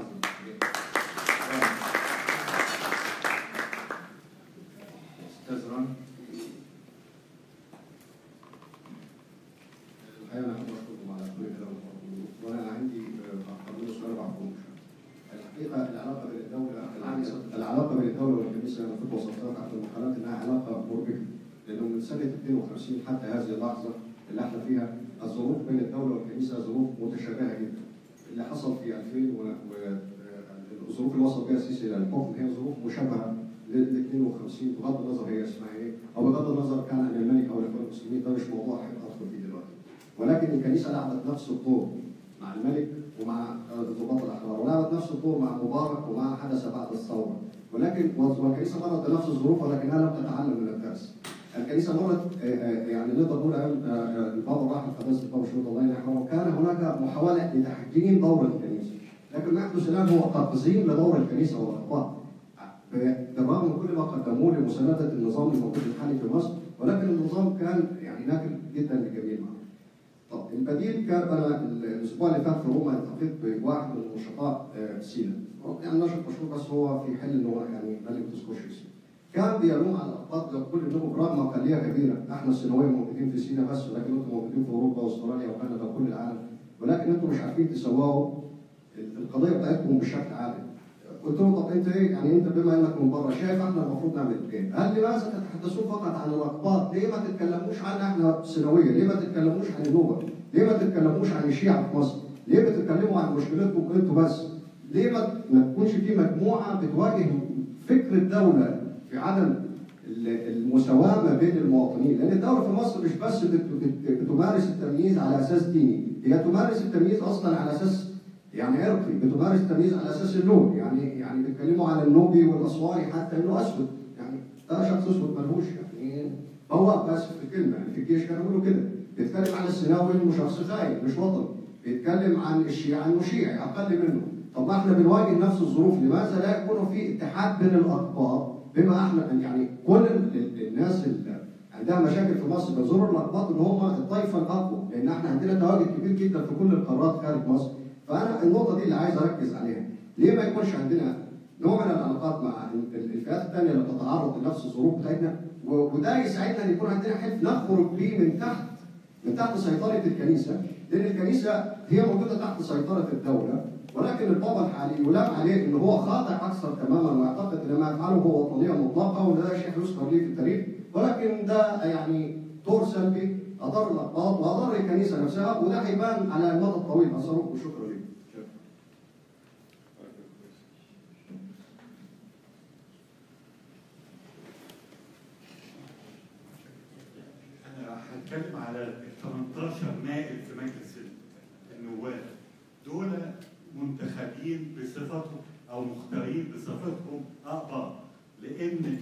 الحقيقه انا احب اشكركم على كل كلام بتقولوه، وانا عندي هقول سؤال ما اعرفوش. الحقيقه العلاقه بين الدوله والكنيسه انا كنت وصفتها في احد المحاضرات انها علاقه مربكه، لانه من سنه 52 حتى هذه اللحظه اللي احنا فيها الظروف بين الدوله والكنيسه ظروف متشابهه جدا. اللي حصل في 2000 والظروف اللي وصل بها السيسي الى الحكم هي ظروف مشابهه لل 52 بغض النظر هي اسمها ايه، او بغض النظر كان عن الملك او الاخوان المسلمين، ده مش موضوع احب ادخل فيه دلوقتي. ولكن الكنيسه لعبت نفس الدور مع الملك ومع ضباط الاحرار، ولعبت نفس الدور مع مبارك ومع حدث بعد الثوره، ولكن والكنيسه مرت بنفس الظروف ولكنها لم تتعلم من الدرس. الكنيسه مرت يعني نقدر نقول البابا الراحل قداسه البابا شنودة الله يرحمه، كان هناك محاوله لتحجيم دور الكنيسه، لكن ما يحدث الان هو تقزيم لدور الكنيسه والاخبار. بالرغم من كل ما قدموه لمسانده النظام الموجود الحالي في مصر، ولكن النظام كان يعني ناكل جدا للجميع. طب البديل كان انا الاسبوع اللي فات في روما التقيت بواحد من نشطاء سينا، يعني نشط مشهور بس هو في حل ان هو يعني ملك تسكوشيس. كان بيلوم على الاقباط يقول انهم برغم اقليه كبيره، احنا السيناويه موجودين في سينا بس، ولكن انتم موجودين في اوروبا واستراليا وكندا وكل العالم، ولكن انتم مش عارفين تسووا القضيه بتاعتكم بشكل عادل. قلت له طب انت ايه يعني انت بما انك من بره شايف احنا المفروض نعمل ايه؟ قال لماذا تتحدثون فقط عن الاقباط؟ ليه ما تتكلموش عن احنا السيناويه؟ ليه ما تتكلموش عن النوبه؟ ليه ما تتكلموش عن الشيعه في مصر؟ ليه بتتكلموا عن مشكلتكم انتوا بس؟ ليه ما تكونش في مجموعه بتواجه فكر الدوله في عدم المساواه ما بين المواطنين؟ لان الدوله في مصر مش بس بتمارس التمييز على اساس ديني، هي تمارس التمييز اصلا على اساس يعني عرقي، بتمارس التمييز على اساس اللون، يعني بيتكلموا على النوبي والاسواري حتى انه اسود، يعني ده شخص اسود ملهوش يعني هو بس في كلمه، يعني في الجيش كانوا بيقولوا كده، بيتكلم عن السيناوي انه شخص خاين مش وطني، بيتكلم عن الشيعة انه شيعي اقل منه. طب ما احنا بنواجه نفس الظروف، لماذا لا يكون في اتحاد بين الاقطاب؟ بما احنا يعني كل الناس اللي عندها مشاكل في مصر بيزوروا الاقباط ان هم الطائفه الاقوى، لان احنا عندنا تواجد كبير جدا في كل القارات خارج مصر. فانا النقطه دي اللي عايز اركز عليها، ليه ما يكونش عندنا نوع من العلاقات مع الفئات الثانيه اللي بتتعرض لنفس الظروف بتاعتنا، وده يساعدنا ان يكون عندنا حلف نخرج به من تحت سيطره الكنيسه، لان الكنيسه هي موجوده تحت سيطره الدوله، ولكن البابا الحالي يلام عليه ان هو خاطئ اكثر تماما، ويعتقد ان ما يفعله هو وطنيه مطلقه، وان ده شيء يذكر ليه في التاريخ، ولكن ده يعني دور سلبي اضر الاقباط واضر الكنيسه نفسها، وده هيبان على المدى الطويل. اصرف وشكرا لكم. أنا هتكلم على ال 18 نائب في مجلس النواب. دول منتخبين بصفتهم أو مختارين بصفتهم أقباط، لأن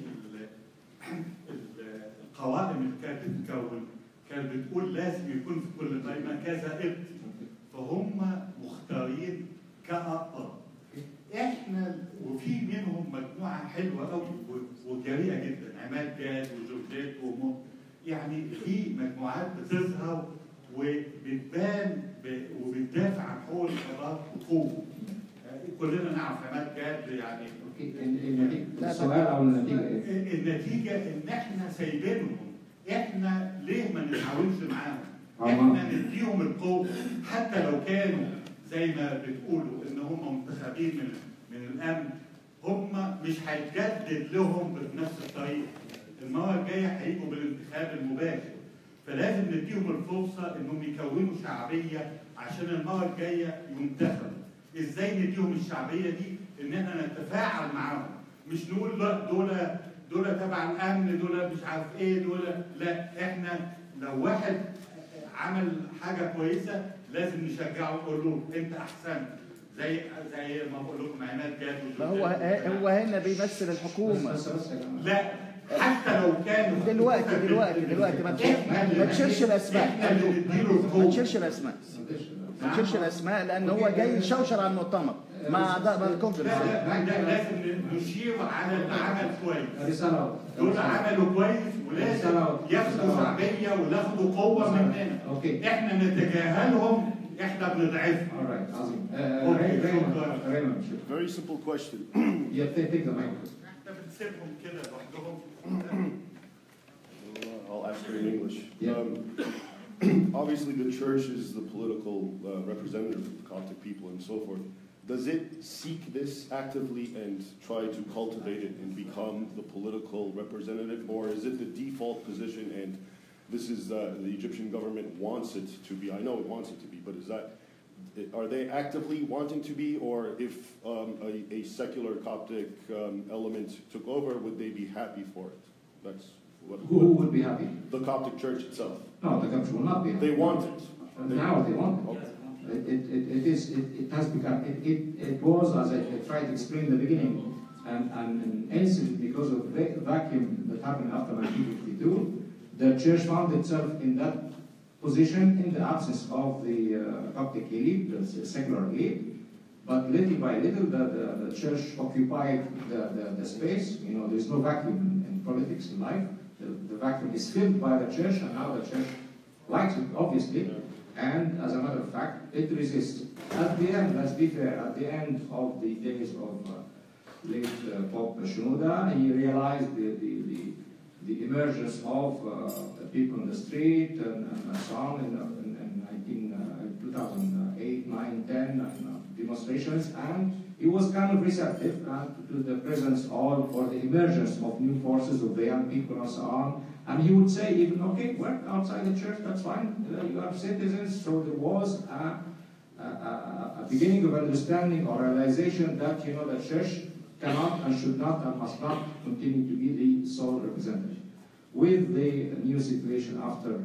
القوائم اللي كانت بتتكون كانت بتقول لازم يكون في كل قائمة كذا ابن، فهم مختارين كأقباط. احنا وفي منهم مجموعه حلوه قوي وجريئه جدا، عماد جاد وجورجيت يعني في مجموعات بتظهر وبتبان وبتدافع عن حقوق الحرات بقوه. كلنا نعرف عماد جاد يعني. السؤال او النتيجه ايه؟ النتيجه ان احنا سايبينهم، احنا ليه ما نتعاونش معاهم؟ احنا نديهم القوه حتى لو كانوا زي ما بتقولوا ان هم منتخبين من الامن، هم مش هيتجدد لهم بنفس الطريقه. المره الجايه هيجوا بالانتخاب المباشر، فلازم نديهم الفرصه انهم يكونوا شعبيه عشان المره الجايه ينتخبوا. ازاي نديهم الشعبيه دي؟ ان احنا نتفاعل معاهم، مش نقول لا دول تبع الامن، دول مش عارف ايه، دول لا. احنا لو واحد عمل حاجه كويسه لازم نشجعه ونقول له انت احسنت، زي ما بقول لكم عماد جاد. هو هنا بيمثل الحكومه. لا حتى لو كانوا دلوقتي ما تشيرش الاسماء، ما تشيرش الاسماء لان هو جاي يشوشر على المؤتمر مع اعضاء الكونجرس. لازم نشير على العمل كويس. دول عملوا كويس ولازم ياخدوا شعبيه وياخدوا قوه مننا. احنا نتجاهلهم، احنا بنضعفهم. Very simple question. Yeah, take the mic. احنا بنسيبهم كده لوحدهم. I'll ask her in English. Yeah. Obviously, the church is the political representative of the Coptic people and so forth. Does it seek this actively and try to cultivate it and become the political representative, or is it the default position and this is the Egyptian government wants it to be? I know it wants it to be, but are they actively wanting to be, or if a secular Coptic element took over, would they be happy for it? That's what. Who would be happy? The Coptic Church itself. No, the Coptic will not be happy. They want it. Now they want it. Okay. It has become, it was, as I tried to explain in the beginning, an incident because of the vacuum that happened after 1952. The church found itself in that position in the absence of the Coptic elite, the secular elite. But little by little, the church occupied the space. You know, there's no vacuum in politics in life. The vacuum is filled by the church, and now the church likes it, obviously. And as a matter of fact, it resists. At the end, let's be fair, at the end of the days of late Pope Shenouda, he realized the emergence of the people in the street and so on in 2008, 9, 10 demonstrations, and he was kind of receptive to the presence or the emergence of new forces of the young people and so on. And he would say even, okay, work outside the church, that's fine, you are citizens. So there was a beginning of understanding or realization that the church cannot and should not and must not continue to be the sole representative. With the new situation after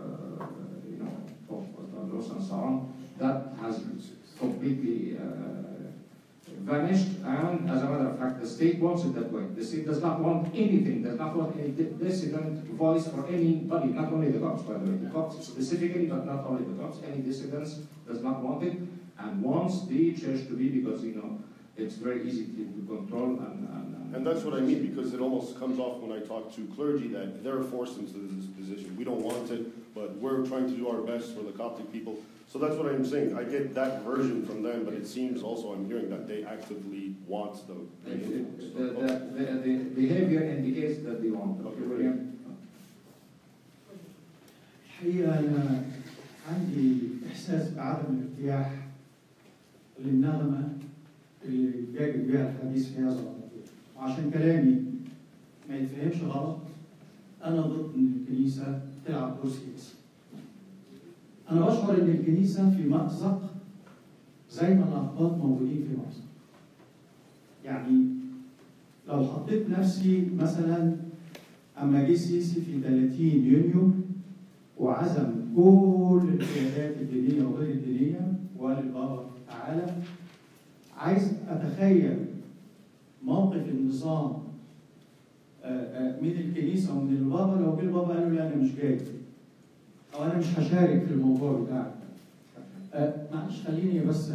Pope Tawadros and so on, that has completely vanished, and as a matter of fact, the state wants it that way. The state does not want anything, does not want any dissident voice for anybody, not only the Copts, by the way, the Copts specifically, but not only the Copts, any dissidents does not want it, and wants the church to be, because it's very easy to control and that's what I mean, because it almost comes off when I talk to clergy that they're forced into this position. We don't want it, but we're trying to do our best for the Coptic people. So that's what I'm saying. I get that version from them, but it seems also I'm hearing that they actively want the behavior indicates that they want. Okay, William. الحقيقة أنا عندي إحساس بعدم الارتياح للنغمة اللي جاي بها الحديث في هذا الموضوع. وعشان كلامي ما يتفهمش غلط، أنا ضد إن الكنيسة تلعب دور سياسي. أنا بشعر إن الكنيسة في مأزق زي ما الأقباط موجودين في مأزق. يعني لو حطيت نفسي مثلا أما جه السيسي في 30 يونيو وعزم كل القيادات الدينية وغير الدينية وقال للبابا تعالى، عايز أتخيل موقف النظام من الكنيسة ومن البابا لو جه البابا قال له لا أنا مش جاي أو أنا مش هشارك في الموضوع بتاعك. معلش خليني بس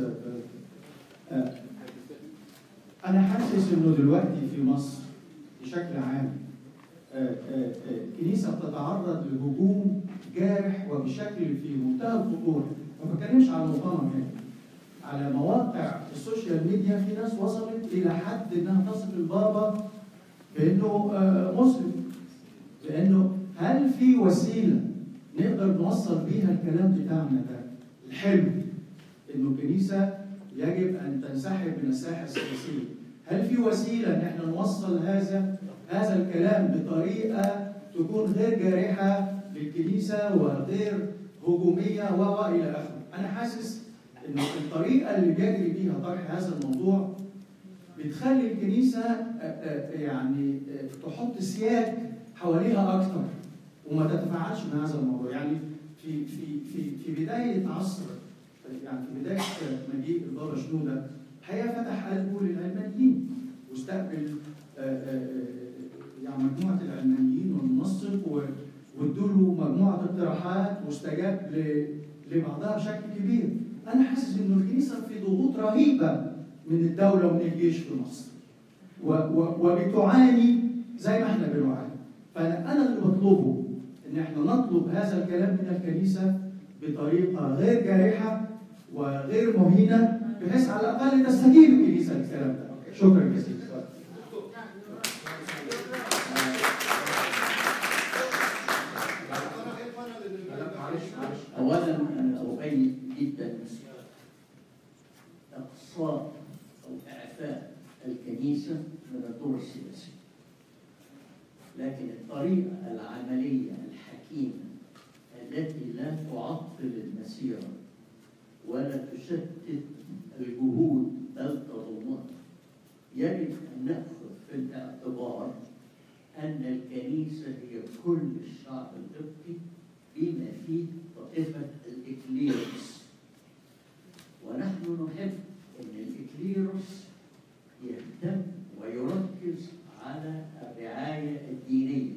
أنا حاسس إنه دلوقتي في مصر بشكل عام الكنيسة بتتعرض لهجوم جارح وبشكل في منتهى الخطورة. ما بتكلمش على المؤتمر هنا، على مواقع السوشيال ميديا في ناس وصلت إلى حد إنها تصف البابا بأنه مسلم. لأنه هل في وسيلة نقدر نوصل بيها الكلام بتاعنا ده الحلو إنه الكنيسة يجب أن تنسحب من الساحة السياسية؟ هل في وسيلة إن إحنا نوصل هذا الكلام بطريقة تكون غير جارحة للكنيسة وغير هجومية وإلى آخره؟ أنا حاسس إن الطريقة اللي بيجري بيها طرح هذا الموضوع بتخلي الكنيسة يعني تحط سياج حواليها أكثر وما تتفاعلش مع هذا الموضوع. يعني في بداية عصر، يعني في بداية مجيء البابا شنودة الحقيقة فتح قلبه للعلمانيين واستقبل يعني مجموعة العلمانيين والمنسق وادوا له مجموعة اقتراحات واستجاب لبعضها بشكل كبير. أنا حاسس إنه الكنيسة في ضغوط رهيبة من الدولة ومن الجيش في مصر وبتعاني زي ما احنا بنعاني. فأنا اللي بطلبه إن احنا نطلب هذا الكلام من الكنيسة بطريقة غير جارحة وغير مهينة بحيث على الأقل تستجيب الكنيسة للكلام ده. شكرا جزيلا. أولا أنا أؤيد جدا إقصاء أو إعفاء الكنيسة من الدور السياسي، لكن الطريقة العملية الحكيمة التي لا تعطل المسيرة ولا تشتت الجهود بل تضمها، يجب أن نأخذ في الاعتبار أن الكنيسة هي كل الشعب القبطي بما فيه طائفة الإكليروس، ونحن نحب أن الإكليروس يهتم ويركز على الرعاية الدينية،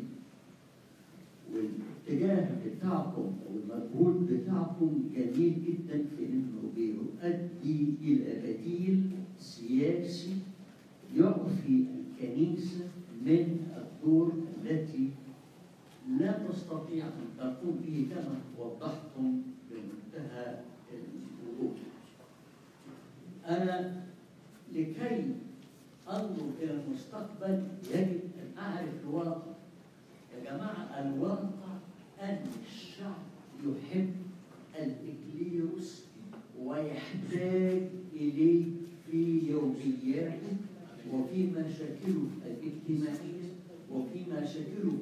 والاتجاه بتاعكم والمجهود بتاعكم جميل جدا في انه بيؤدي الى بديل سياسي يعفي الكنيسه من الدور التي لا تستطيع ان تقوم به كما وضحتم بمنتهى الوضوح. انا لكي انظر الى المستقبل يجب ان اعرف الواقع. يا جماعة الواقع أن الشعب يحب الإكليروس ويحتاج إليه في يومياته وفي مشاكله الاجتماعية وفي مشاكله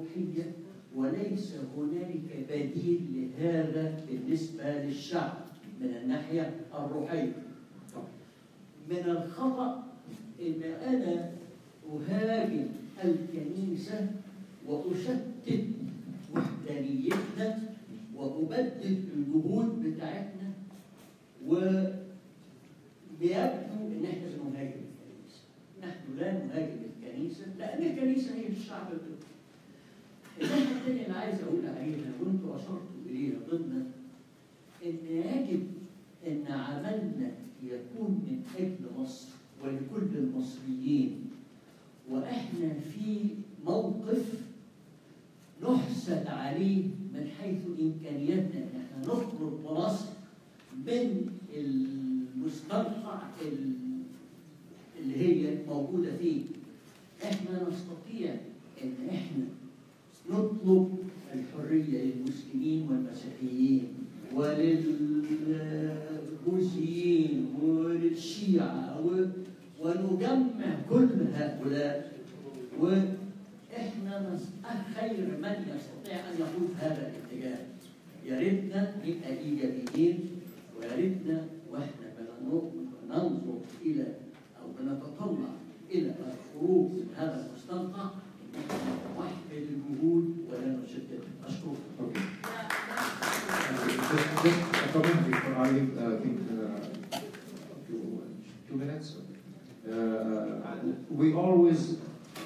الروحية، وليس هنالك بديل لهذا بالنسبة للشعب. من الناحية الروحية. من الخطأ إن أنا أهاجم الكنيسة وأشتت وحدانيتنا وأبدد الجهود بتاعتنا، وبيبدو إن إحنا بنهاجم الكنيسة. نحن لا نهاجم الكنيسة لأن الكنيسة هي الشعب القبطي. الناحية الثانية اللي عايز أقول عليها وأنتوا أشرتوا إليها ضمن إن يجب إن عملنا يكون من أجل مصر ولكل المصريين، وإحنا في موقف نحسد عليه من حيث إمكانياتنا إن إحنا نخرج بمصر من المستنقع اللي هي موجودة فيه. إحنا نستطيع إن إحنا نطلب الحرية للمسلمين والمسيحيين وللبوذيين وللشيعة ونجمع كل هؤلاء، وإحنا خير من يستطيع أن يقود هذا الاتجاه. يا ريتنا نبقى إيجابيين، ويا ريتنا وإحنا بننظر إلى أو بنتطلع إلى الخروج من هذا المستنقع وحد الجهود ولا نشتت. أشكرك. Just a comment before I leave, I think 2 minutes. We always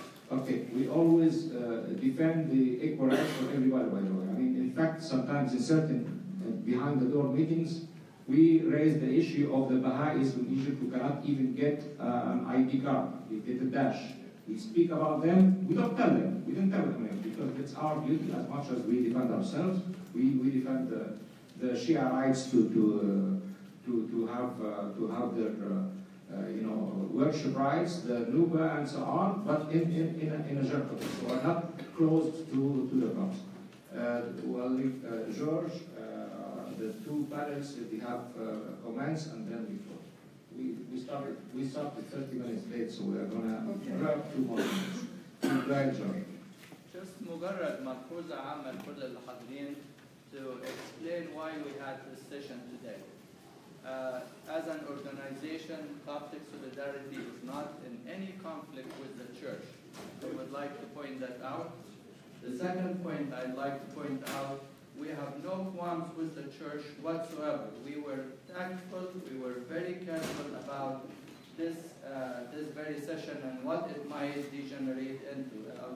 defend the equal rights for everybody, by the way. I mean, in fact, sometimes in certain behind the door meetings, we raise the issue of the Baha'is in Egypt who cannot even get an ID card. They get a dash. We speak about them. We don't tell them. We don't tell them because it's our duty as much as we defend ourselves. We defend the Shia rights to have their worship rights, the Nuba and so on, but in a general context. So we're not closed to the cause. We'll leave George, the 2 panels, if they have comments, and then we close. We started 30 minutes late, so we are going to grab 2 more minutes. Go ahead, George. Just مجرد ملحوظة عامة لكل اللي حاضرين to explain why we had this session today. As an organization, Coptic Solidarity is not in any conflict with the church. I would like to point that out. The second point I'd like to point out, we have no qualms with the church whatsoever. We were tactful, we were very careful about this very session and what it might degenerate into.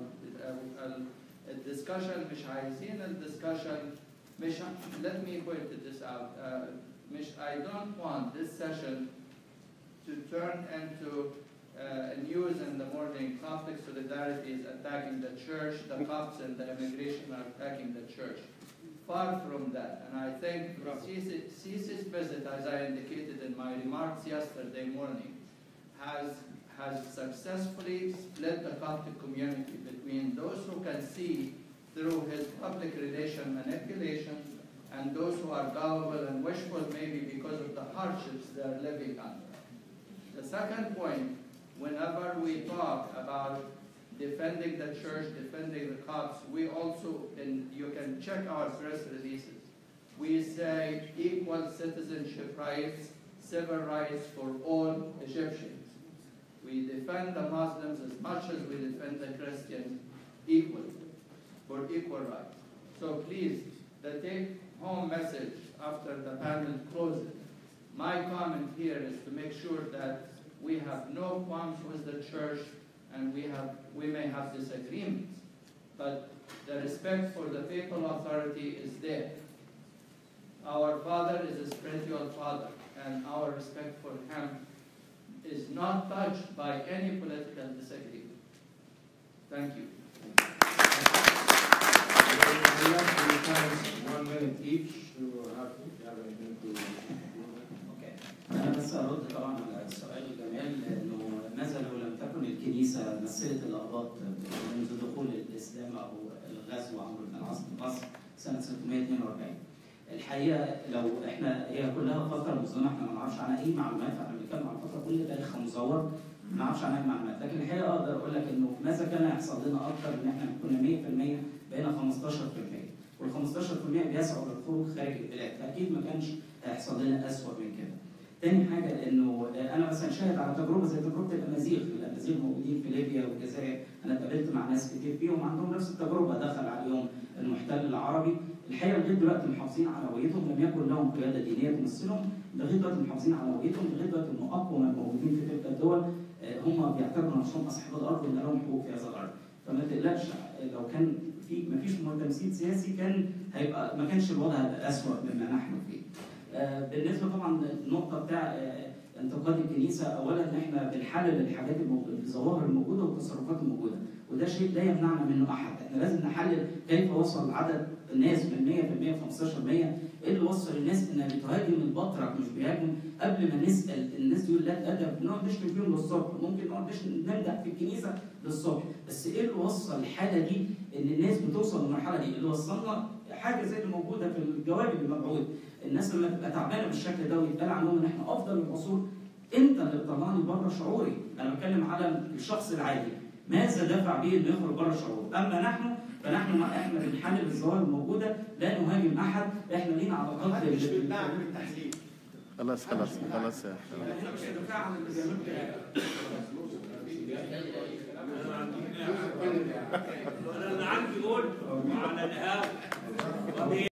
الدسكشن مش عايزين الدسكشن مش let me point this out. I don't want this session to turn into news in the morning. Coptic Solidarity is attacking the church, the Copts and the immigration are attacking the church. Far from that. And I think Sisi's visit, as I indicated in my remarks yesterday morning, has successfully split the Coptic community between those who can see through his public relation manipulations and those who are gullible and wishful maybe because of the hardships they are living under. The second point, whenever we talk about defending the church, defending the Copts, we also, and you can check our press releases, we say equal citizenship rights, civil rights for all Egyptians. We defend the Muslims as much as we defend the Christians equally, for equal rights. So please, the take-home message after the panel closes, my comment here is to make sure that we have no qualms with the church, and we may have disagreements, but the respect for the papal authority is there. Our Father is a spiritual Father, and our respect for him is not touched by any political disagreement. Thank you. We have 1 minute each to have anything to. أنا بس أرد طبعا على السؤال الجميل إنه ماذا لو لم تكن الكنيسة مثلت الأقباط منذ دخول الإسلام أو الغزو عمرو بن العاص لمصر سنة 642. الحقيقة لو إحنا هي كلها فترة مظلمة إحنا ما نعرفش عنها أي معلومات، إحنا بنتكلم عن فترة كل تاريخها مزور ما نعرفش عنها أي معلومات، لكن الحقيقة أقدر أقول لك إنه ماذا كان يحصل لنا أكثر إن إحنا كنا 100% بقينا 15%. وال 15% بيسعوا للخروج خارج البلاد، فاكيد ما كانش هيحصل لنا اسوء من كده. تاني حاجه انه انا مثلا شاهد على تجربه زي تجربه الامازيغ موجودين في ليبيا والجزائر، انا اتقابلت مع ناس كتير فيهم عندهم نفس التجربه، دخل عليهم المحتل العربي، الحقيقه لغايه دلوقتي محافظين على هويتهم، لم يكن لهم قياده دينيه تمثلهم، لغايه دلوقتي محافظين على هويتهم، لغايه دلوقتي هم اقوى من الموجودين في تلك الدول، هم بيعتبروا نفسهم اصحاب الارض وان لهم حقوق في هذا الارض، فما تقلقش لو كان ما فيش تمثيل سياسي كان هيبقى ما كانش الوضع هيبقى اسوء مما نحن فيه. بالنسبه طبعا للنقطه بتاع انتقاد الكنيسه، اولا ان احنا بنحلل الحاجات الموجوده، الظواهر الموجوده والتصرفات الموجوده، وده شيء لا يمنعنا منه احد، احنا لازم نحلل كيف وصل عدد الناس من 100% ل 15%، ايه اللي وصل الناس انها بتهاجم البطرك مش بيهاجم، قبل ما نسال الناس دي ولاد ادب نقعد نشتم فيهم للصبح، ممكن نقعد نمدح في الكنيسه للصبح، بس ايه اللي وصل الحاله دي ان الناس بتوصل للمرحله دي؟ اللي وصلنا حاجه زي اللي موجوده في الجواب اللي مبعوث، الناس لما تبقى تعبانه بالشكل ده ويتقال عنهم ان احنا افضل العصور، انت اللي بتطلعني بره شعوري، انا بتكلم على الشخص العادي، ماذا دفع به انه يخرج بره شعوره؟ اما نحن فنحن احنا بنحلل الظواهر الموجوده، لا نهاجم احد، احنا لينا علاقات بالتحليل. خلاص انا عندي قول على الهواء